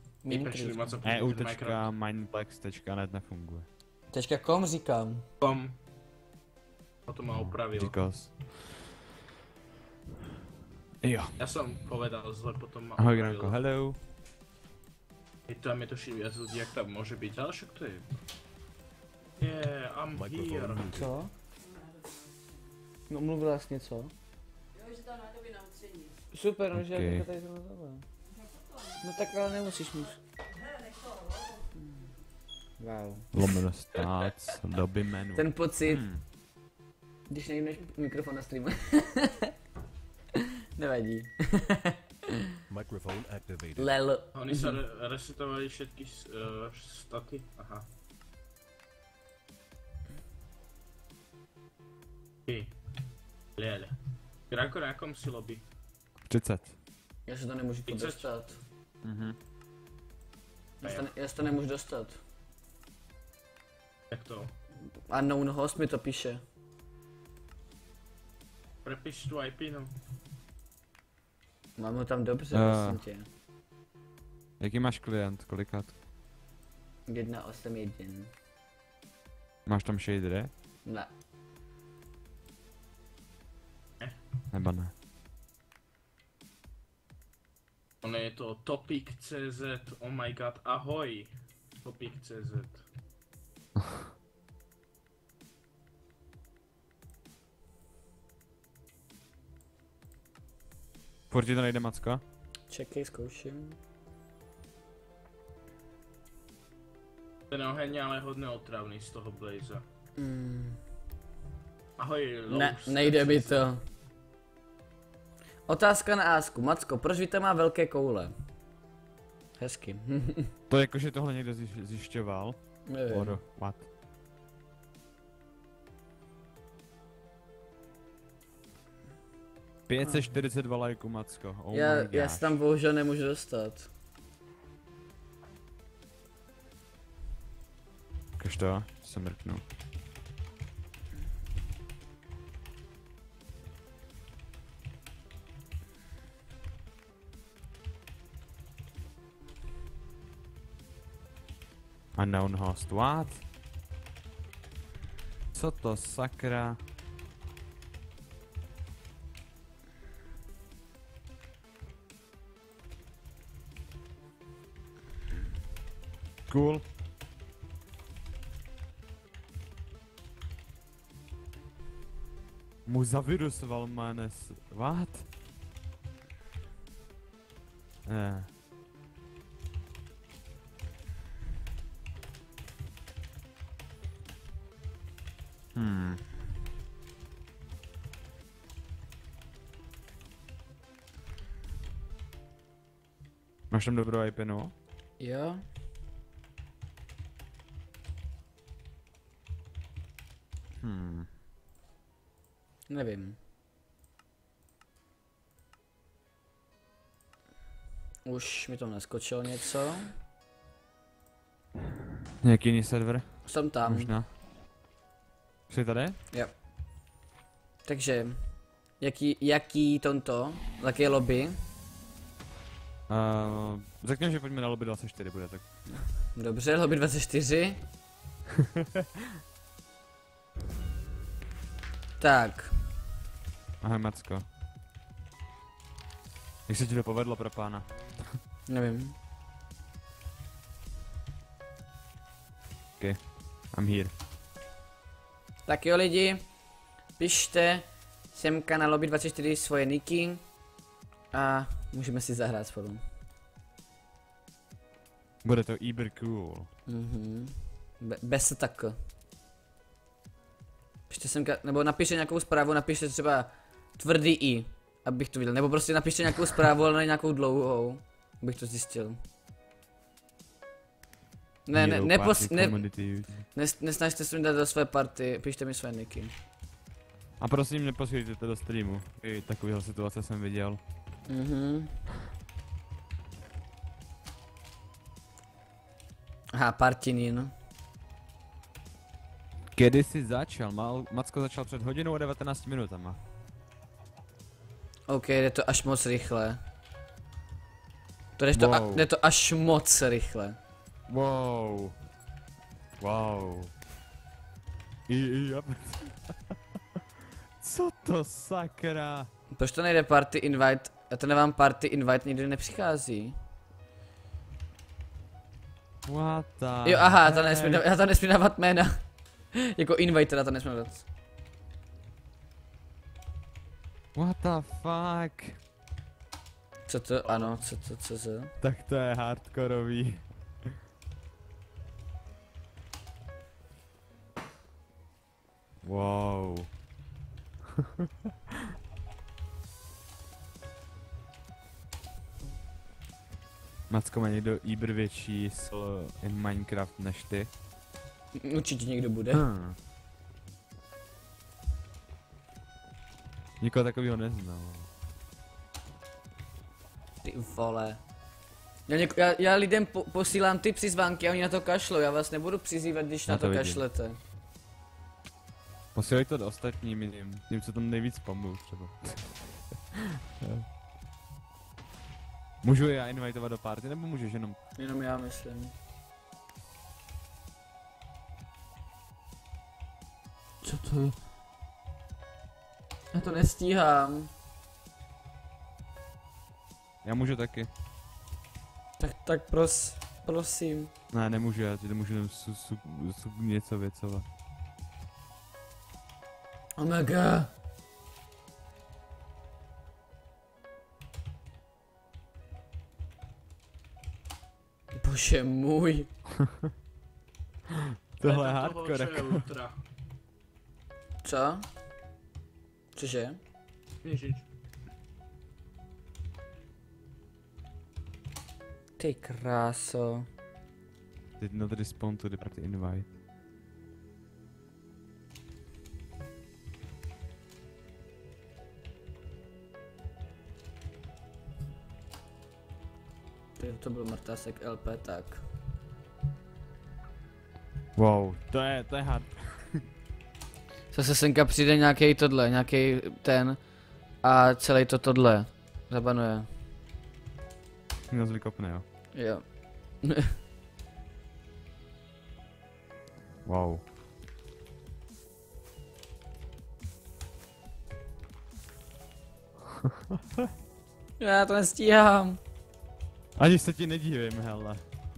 eu.mindplex.net nefunguje. .com říkám. Tom. Potom má opravil. Říkal jsi. Jo. Já jsem povedal zle, potom má Ahoj opravil. Granko, hello. Tam je to viac ľudí, jak tam môže byť, ale však to je. Yeah, I'm here. Co? No mluvila jsi něco? Jo, že tam na tobě na utření. Super, no že Okay. já tady zrovna tohle. No tak ale nemusíš mít. Wow. Lomeno stats, doby menu. Ten pocit, když nejmeš mikrofon na streamu. Nevadí. Microphone activated. Lel. Oni sa resetovali všetky staty, aha. Lele. Granko, na jakom si lobby? 30. Já se to nemůžu tu 30? dostat. Mhm. Já se to nemůžu dostat. Jak to? Unknown host mi to píše. Prepiš tu IP, no. Mám ho tam dobře, prosím tě. Jaký máš klient, kolikát? 181. Máš tam shadery? Ne. Nebo ne? Ono je to Topic.cz, oh my god, ahoj. Topic.cz. Furt ti to nejde, Macko? Čekej, zkouším. Ten oheň je ale hodně otravný z toho Blaze. Mm. Ahoj, Ne, Lous, nejde mi CZ. to. Otázka na Ásku. Macko, proč Vita má velké koule? Hezky. To jakože tohle někdo zjišťoval. Nevím. Odo, what? ...542 lajků, Macko, oh my gosh. Já se tam bohužel nemůžu dostat. Ukaž to, se mrknu. Unknown host, what? Co to sakra? Cool. Mu zavirusoval Manes. What? Máš tam dobrou IP, no? Jo? Nevím. Už mi to neskočilo něco. Nějaký jiný server? Jsem tam. Možná. Jsi tady? Jo. Takže, jaký tomto? Jaké lobby? Řekněme, že pojďme na lobby 24 bude tak. Dobře, lobby 24. Tak. Ahoj, Macko. Jak se ti to povedlo, pro pána? Nevím. Okay. I'm here. Tak jo lidi, pište semka na lobby 24 svoje niky a můžeme si zahrát spolu. Bude to Iber cool. Bez tak. Pište semka, nebo napište nějakou zprávu, napište třeba tvrdý I, abych to viděl, nebo prostě napište nějakou zprávu, ale ne nějakou dlouhou, abych to zjistil. Nesnažte se mi dát do své party, pište mi své niky. A prosím, neposílejte to do streamu. I takovýhle situace jsem viděl. Aha, partinin. Kdy jsi začal? Macko začal před hodinou a 19 minutama. OK, jde to až moc rychle. Wow. Jde to až moc rychle. Wow. Wow. Co to sakra? Proč to nejde party invite? Já to nemám party invite, nikdy nepřichází. What the Jo, aha, já to nesmím dávat jména. Jako invite teda to nesmím dávat. What the fuck? Co to, ano, co to? Tak to je hardkorový. Wow. Macko, má někdo Iber větší in Minecraft než ty? Určitě někdo bude. Nikoho takového neznám. Ty vole. Já lidem posílám ty přizvánky a oni na to kašlou, já vás nebudu přizývat, když na to kašlete. Posílej to do ostatním jiným, tím co tam nejvíc spamuju třeba. Můžu je já invitovat do party, nebo můžeš jenom? Jenom já myslím. Já to nestíhám. Já můžu taky. Tak prosím. Ne, nemůžu, já ti to můžu jenom něco věcovat. Omega. Bože můj. Tohle je toho, hardcore. co je ultra. Co? Cože? Nic. Ty kráso. Did not respond to the party invite. To byl Martásek LP, tak. Wow, to je hard. Zase senka přijde nějaký tohle, nějaký ten a celý tohle zabanuje. Nás vykopne, jo. Jo. Wow. Já to nestíhám. Ani se ti nedívím, hele.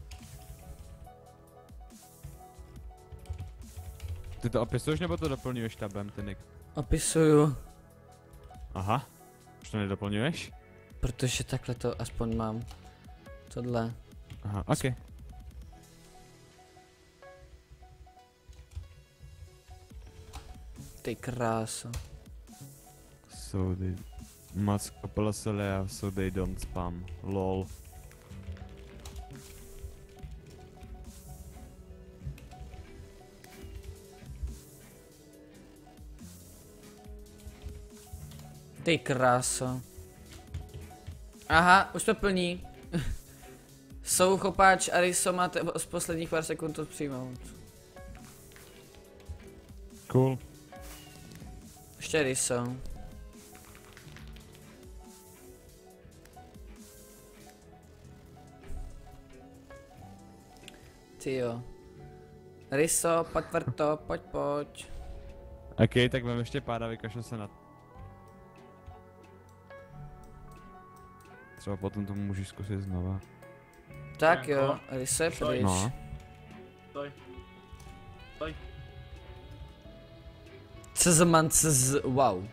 Ty to opisuješ nebo to doplňuješ tabem, ty Nick? Opisuju, Aha. Už to nedoplňuješ? protože takhle to aspoň mám. Tohle. Aha, ok. Ty kráso. So they must couple so they don't spam. Lol. Ty kráso. Aha, už to plní. Souchopáč a Riso máte z posledních pár sekund to přijmout. Cool. Ještě Riso. Tyjo. Riso, pojď vrto, pojď. Ok, tak mám ještě pár a vykašlu se na... Třeba potom to můžeš zkusit znova. Tak Jako? jo, Riso je pryč. No. Stoj. Stoj. Wow.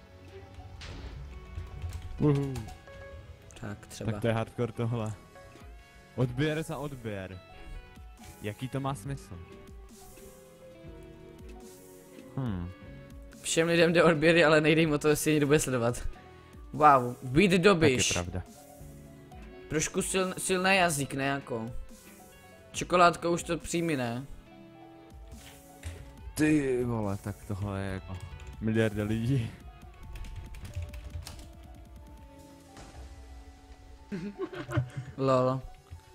Tak třeba. Tak to je hardcore tohle. Odběr za odběr. Jaký to má smysl? Všem lidem jde odběry, ale nejde jim o to, jestli někdo bude sledovat. Wow, být Tak je dobiš. pravda. Trošku silný jazyk, ne jako. Čokoládko už to přijmi, ne? Ty vole, tak tohle je jako miliarda lidí. Lol.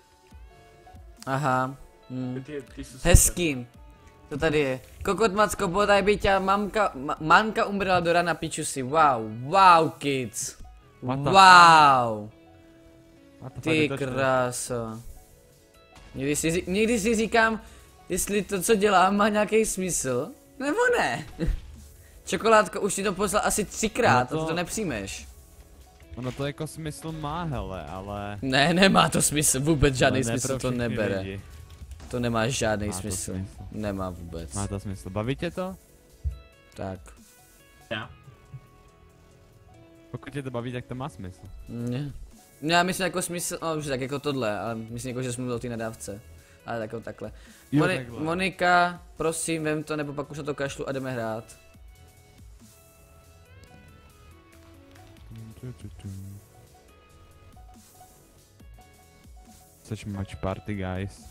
Aha. Ty jsi Hezký. To tady je. Kokot macko, bodaj by tě manka umřela do rana pičusi. Wow, kids. What the Wow. A to Ty tady to kráso. Někdy si říkám, jestli to, co dělám, má nějaký smysl, nebo ne. Čokoládko, už ti to poslal asi 3krát, No a ty to nepřijmeš. Ono to jako smysl má, hele, ale... Ne, nemá to smysl, vůbec žádný ne smysl pro to všechny nebere. lidi. To nemá žádný Má to smysl. smysl. Nemá vůbec. Má to smysl. Baví tě to? Tak. Já. Pokud tě to baví, tak to má smysl. Ne. Já myslím jako smysl, no už tak jako tohle, ale myslím jako, že jsme mluvili o té nadávce. Ale jako takhle. Jo, takhle. Monika, prosím, vem to, nebo pak už na to kašlu a jdeme hrát. Such much party, guys.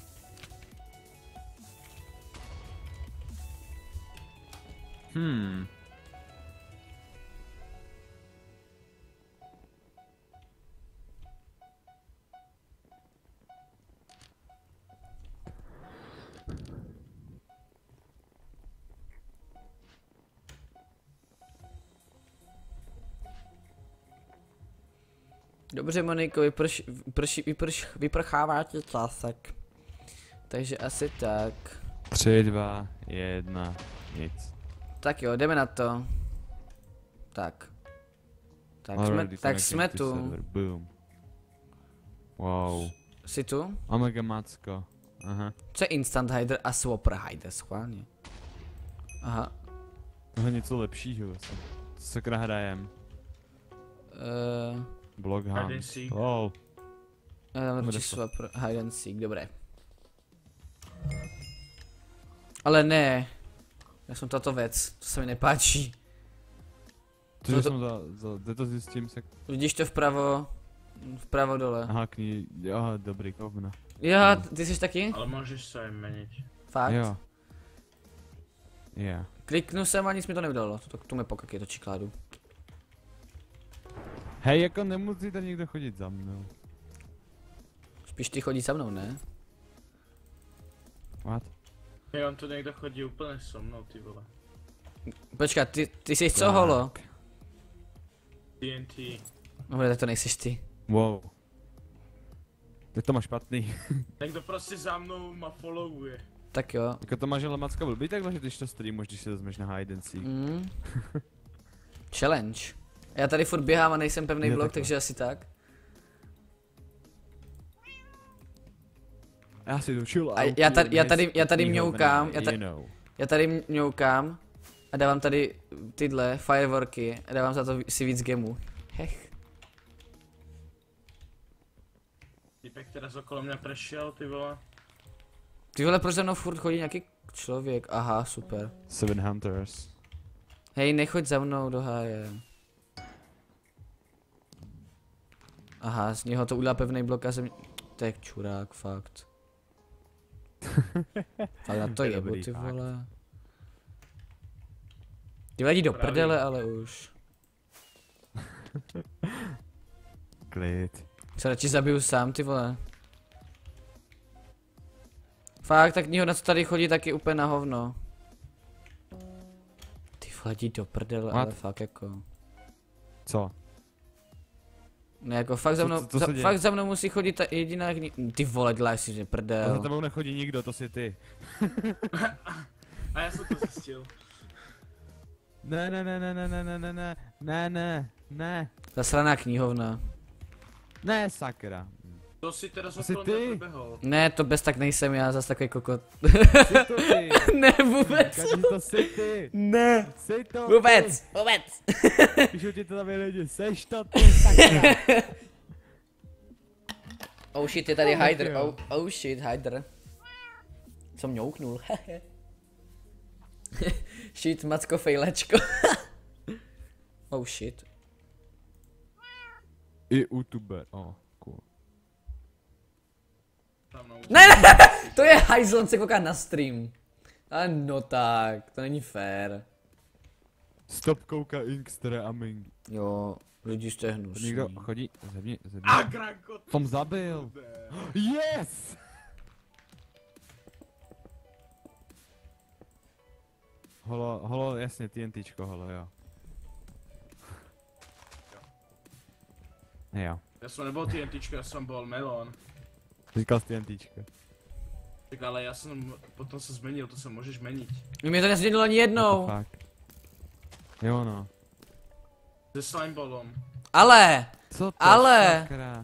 Dobře, Moniko, vyprchává ti čásek. Takže asi tak. 3, 2, 1, nic. Tak jo, jdeme na to. Tak. Tak jsme tu. Server. Boom. Wow. Jsi tu? Omega Macko. Aha. Co je Instant Hider a Swapper Hider, schválně. Aha. Tohle něco lepšího. Co sakra hrajem? Block Hide and Hunt. seek. Wow. Radši Swapper Hide and Seek, dobré. Ale ne. Já jsem tato věc, to se mi nepáčí. Cože jsem kde to zjistím se... Vidíš to vpravo dole. Aha, jo, dobrý, kovna. Jo, ty jsi taky? Ale můžeš se jim měnit. Fakt? Jo. Yeah. Kliknu jsem a nic mi to nevydalo, to mi pokaky do čikládu. Hej, jako nemusí tady někdo chodit za mnou. Spíš ty chodí za mnou, ne? What? Hej, on tu někdo chodí úplně so mnou, ty vole. Počkat, ty jsi co Tak. holo? TNT. Dobré, tak to nejsiš ty. Wow. Teď to má špatný. Někdo prostě za mnou ma followuje. Tak jo. Jako to máš ale Macka blbý takhle, že když to streamuješ, když se vezmeš na hide and seek. Challenge. Já tady furt běhám a nejsem pevný Jo, blok, takhle. takže asi tak. Já si to chill A já tady mňoukám, já tady mňoukám a dávám tady tyhle fireworky a dávám za to si víc gemů. Hech. Typek teda okolo mě prešel, ty vole. Ty vole, proč za mnou furt chodí nějaký člověk? Aha, super. 7 Hunters. Hej, nechoď za mnou do háje. Aha, z něho to udělá pevný blok a jsem... To je čurák, fakt. Ale na to je jebu, dobrý, ty fakt. vole. Ty vadí do Právě. prdele, ale už. Klid. Se radši zabiju sám, ty vole. Fakt, tak knihovna, co tady chodí, taky úplně na hovno. Ty vole, jdi do prdele, ale What? fakt jako. Co? Ne, jako fakt za mnou, Co se děje? fakt za mnou musí chodit ta jediná Ty vole, děláš si, že A za prdel. tebou nechodí nikdo, to jsi ty. A já jsem to zjistil. Ne. Zasraná knihovna. Ne, sakra. To si teda Asi okolo ty? mě proběhl. Ne, to bez tak nejsem já, zas takový kokot. Jsi to ty. Ne, vůbec. Kaži, to jsi ty. Ne. Jsi to Vůbec, vůbec. ty. Píšu ti to tam lidi, seš to ty, sakra. Oh shit, je tady Oh, Hyder, jo. oh shit, Hyder. Co mňouknul, Shit, Macko fejlečko. Oh shit. I youtuber, cool. Tam na Ne, ne, to je hajzl, on se kouká na stream. Ale no tak, to není fér. Stop kouka Inkster a Ming. Jo, lidi jste hnusný. Někdo chodí, zevně. A Granko, Tom zabil. Yes! Holo, jasně, TNTčko, holo, jo. Jo. já jsem nebyl TNTčka, já jsem byl melon. Říkal jsi TNTčko. Tak ale já jsem potom se změnil, to se můžeš měnit. Mě to nezměnilo ani jednou. Fakt. Jo no. Se slimeballom. Ale, Co to Ale. sakra?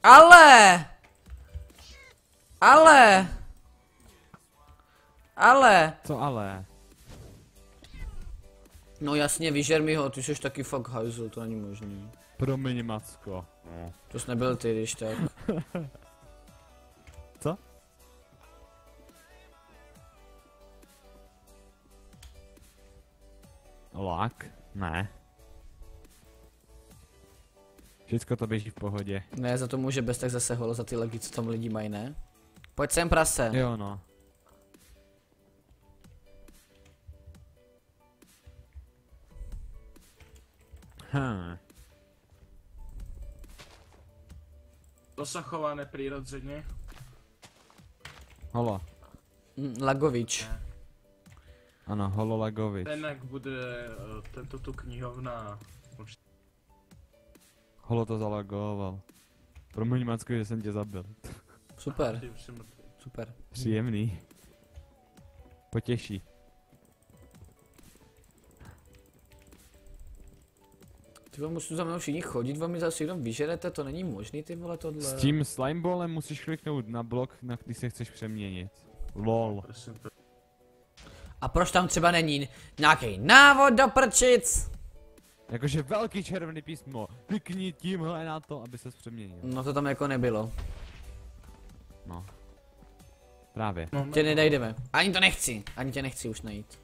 ale. Co ale? No jasně, vyžer mi ho, ty jsi taky fakt hajzl, to není možný. Promiň, Macko. To jsi nebyl ty, když tak. Co? Lak? Ne. Všechno to běží v pohodě. Ne, za to může bez tak zase holo za ty legy, co tam lidi mají, ne? Pojď sem, prase. Jo no. To se chová nepřírodzeně. Holo. Lagovič. Ano, Holo Lagovič. Ten jak bude tento tu knihovna. Holo to zalagoval. Promiň, Macko, že jsem tě zabil. Super, Ty už jsi mrtvý. super. Příjemný. Potěší. Ty vole, musíte za mnou všichni chodit, vám mi zase jenom vyžerete, to není možný, ty vole, tohle. S tím slimeballem musíš kliknout na blok, na který se chceš přeměnit. LOL. Prosím, A proč tam třeba není nějaký návod do prčic? Jakože velký červený písmo. Klikni tímhle na to, aby ses přeměnil. No to tam jako nebylo. No. Právě. no, Tě nenajdeme. Ani to nechci. Ani tě nechci už najít.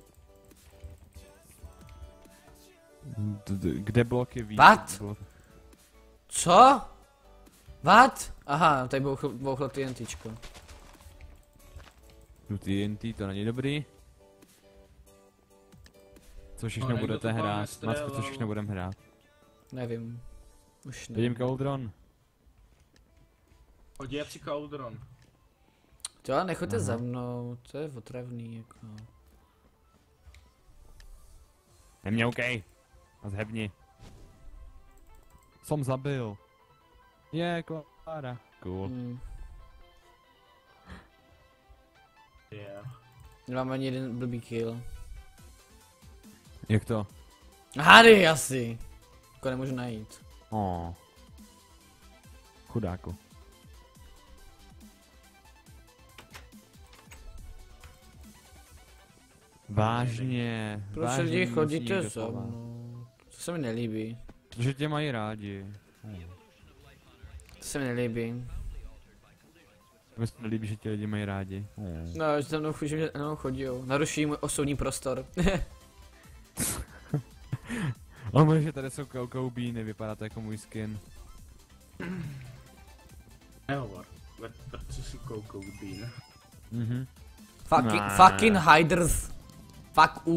Kde blok je víc? What? Co? What? Aha, tady bouchlo TNTčko. Tu TNT, to není dobrý. Co všechno někdo budete to tam hrát? nestřelal. Macku, co všechno budeme hrát? Nevím. Už Vidím nevím. Cauldron. Hodící Cauldron. To ale nechoďte za mnou, to je otravný jako. Nemňoukej. A zhebni. Som zabil. Je, Klára. Cool. Yeah. Nemám ani jeden blbý kill. Jak to? Hady asi. Jako nemůžu najít. Chudáku. Vážně. Proč vážně lidi musí chodíte někdo za pomáhat. mnou? To se mi nelíbí. Že tě mají rádi. To se mi nelíbí. Mně se nelíbí, že tě lidi mají rádi. No, že za mnou chodí, naruší můj osobní prostor. Ale že tady jsou koubíny, vypadá to jako můj skin. Nehovor. Vrci si Coco Bean. Mhm. Fucking hiders. Fuck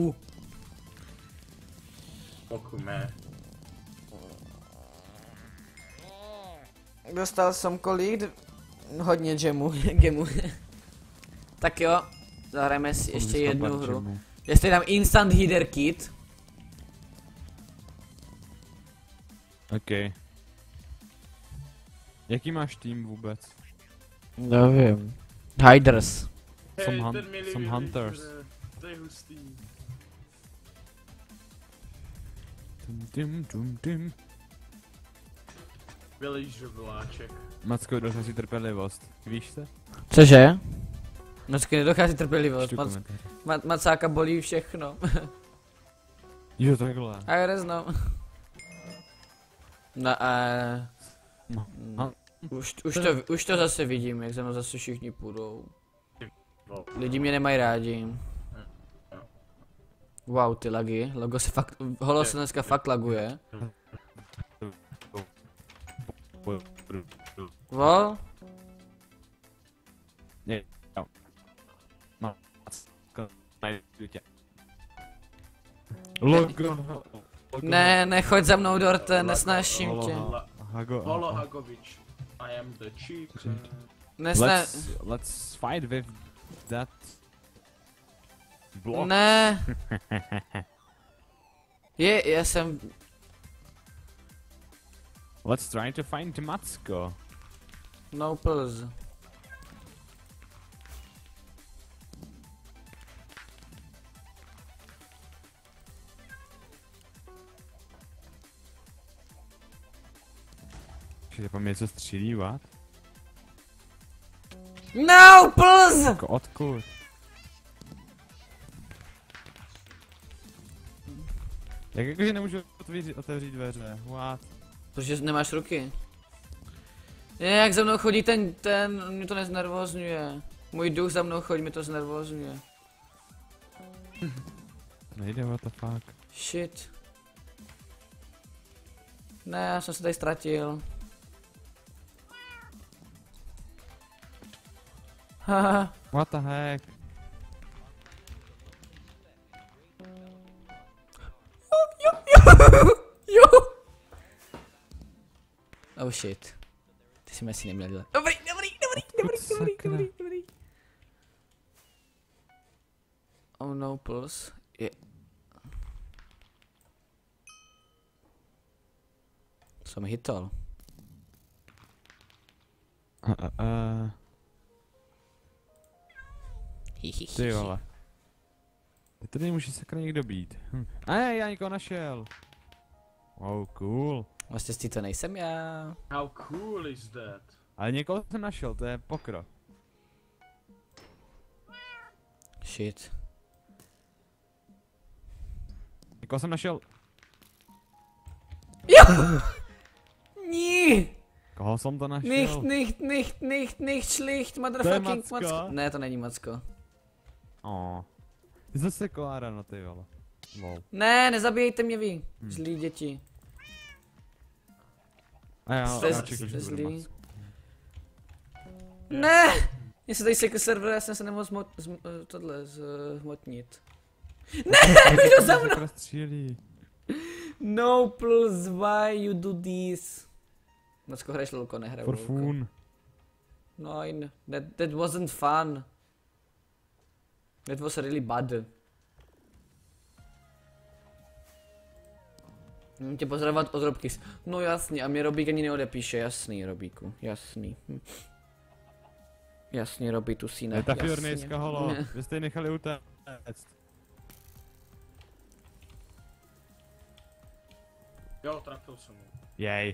Pokume. Dostal jsem kolik? Hodně gemu. Tak jo, zahrajeme si ještě jednu hru. Jestli dám Instant Header Kit. OK. Jaký máš tým vůbec? Nevím. Hiders. Some hunters. To je hustý. Dim. Villager vláček. Macko, dochází trpělivost. Víš se? Cože? Dneska nedochází trpělivost. Čtu komentář. Macáka bolí všechno. Jo, takhle. Hiders no. No No. už to zase vidím, jak za mnou zase všichni půjdou. Lidi mě nemají rádi. Wow, ty lagy. Holo se dneska fakt laguje. Vol? Ne, jo. No, Macko, najdu tě. Logo. Ne, nechoď za mnou, Dorte, nesnáším tě. Holo Hagovič. I am the chicken. Let's fight with that block. Ne. Já jsem... Let's try to find Macko. No pulse. Že po mě něco střílí, what? No pulse! Jako odkud? Jak jakože nemůžu otevřít dveře, what? Protože nemáš ruky. Jak za mnou chodí ten, mě to neznervozňuje. Můj duch za mnou chodí, mě to znervozňuje. Nejde, what the fuck. Shit. Ne, já jsem se tady ztratil. Haha. What the heck? Jo. Oh shit. Ty si mi asi neměl dělat. Dobrý. Oh no, pulse. Je. Co mi hitol? Ty vole. Tady může sakra někdo být. A ne, já někoho našel. Oh, cool. Vlastně to nejsem já. How cool is that? Ale někoho jsem našel, to je pokro. Shit. Někoho jsem našel. Ní! Koho jsem to našel? Nicht, schlicht, motherfucking Macko? Macko. Ne, to není Macko. Oh. Ty zase kolára, no ty vole. Lol. Ne, nezabijejte mě vy, zlí děti. A já Jste čekal, že zlí. bude Macko. Ne! Mně se tady sekl server, já jsem se nemohl zhmotnit. Ne, kdo za mnou? Sakra střílí. No plus, why you do this? Macko, hraješ lolko, nehraju For lolko. fun. Nine, that wasn't fun. That was really bad. Tě pozdravovat od Robkys. No jasně, a mě Robík ani neodepíše, jasný Robíku, jasný. Jasně, Robí, tu si ne. Je ta jasně. Fjornejska holo, vy jste ji nechali utéct. Jo, trafil jsem mu. Jej.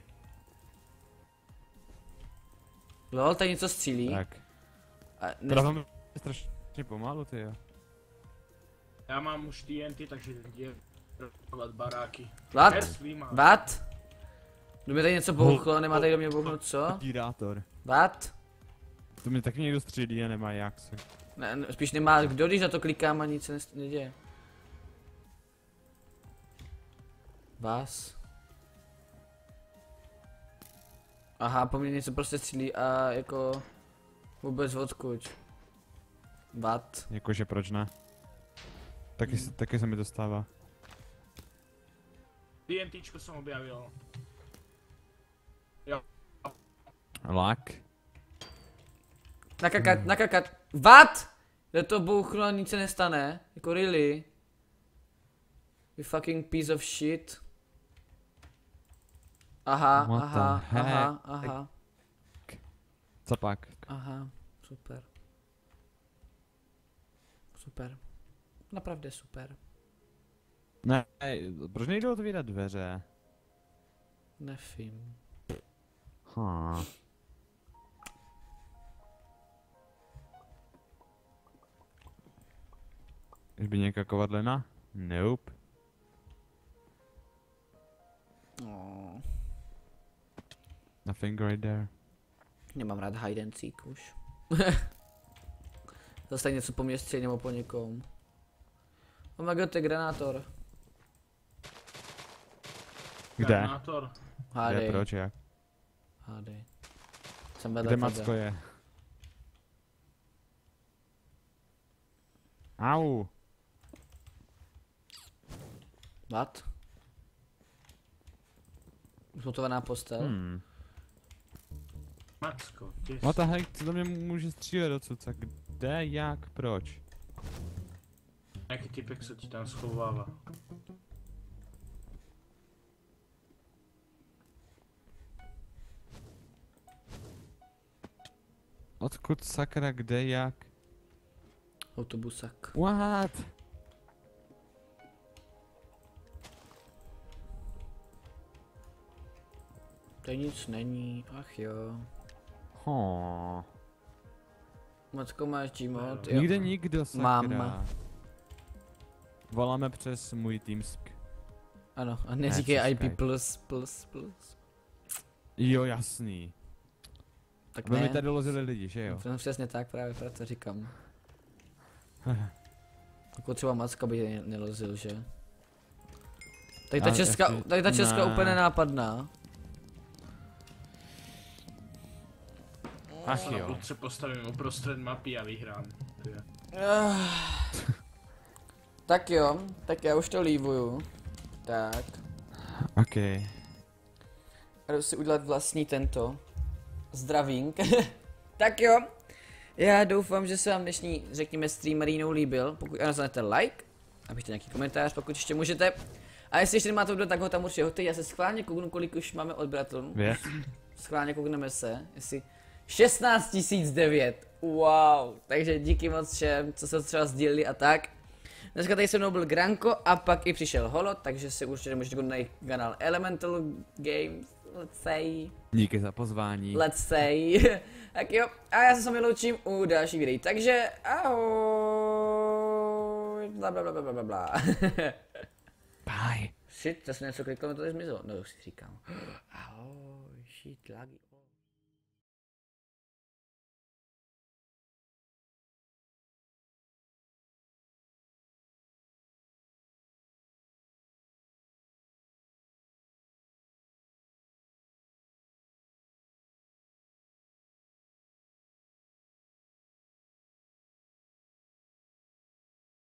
Lol, tady něco střílí. Tak. A Teda vám strašně pomalu, ty jo. Já mám už TNT, takže jde baráky. What? Čerstvý mám. What? Do mě tady něco bouchlo, nemá tady do mě bouchnout co? Dírátor. What? To mě taky někdo střílí a nemá jak se. Ne, spíš nemá kdo, když na to klikám a nic se neděje. Vás? Aha, po mně něco prostě střílí a jako vůbec odkud. What? Jakože proč ne? Taky se mi to stává. TNTčko jsem objavil. Jo. Lak. Nakakat. What? Je to bouchnu a nic se nestane? Jako really? You fucking piece of shit. Aha, What aha, the heck? aha, aha, Co pak? aha, super. Super. Naprawdę super. Ne, proč nejde otvírat dveře? Nevím. By nějaká kovadlina? Nope. Oh, Nothing right there. nemám rád hide and seek už. Zase něco po mě střelí nebo po někom. Oh my god, to je granátor. Kde? Granátor. Kde, Hádej, proč, jak? hádej. Jsem vedle Kde tebe. Macko je? Au. What? Zmutovaná postel? Macko, ty What the heck, co do mě může střílet odsud? Kde, jak, proč? nějaký typek se ti tam schovává. Odkud sakra, kde, jak? Autobusak. What? Tady nic není, ach jo. Macko, máš Gmod? Jo. Nikde nikdo, sakra. Mám. Voláme přes můj Teamsk. Ano, a neříkej přes IP Skype. plus. Jo, jasný. Tak Aby mi ne. tady lozili lidi, že jo? No, přesně tak, právě proto říkám. Jako třeba Macka by nelozil, že? Tady ta Ale česká, ještě- tady ta česká ne. úplně nenápadná. Ach Na jo. bludce postavím uprostřed mapy a vyhrám. Ty jo. Tak jo, tak já už to lívuju. Tak. OK. A jdu si udělat vlastní tento zdravínk. Tak jo. Já doufám, že se vám dnešní, řekněme, stream Marinou líbil. Pokud ano, zanete like, napište nějaký komentář, pokud ještě můžete. A jestli ještě nemáte video, tak ho tam určitě hoďte. Já se schválně kouknu, kolik už máme odběratelů. Vě? Schválně koukneme se, jestli 16 009. Wow. Takže díky moc všem, co se třeba sdíleli a tak. Dneska tady se mnou byl Granko a pak i přišel Holo, takže si určitě můžete na jejich kanál Elemental Games, let's say. Díky za pozvání. Let's say. Tak jo, a já se s vámi loučím u dalších videí, takže ahoj. Bla bla bla bla bla bla. Bye. Shit, to jsem něco klikl, to tady zmizelo. No už si říkám. Ahoj, shit, lagi.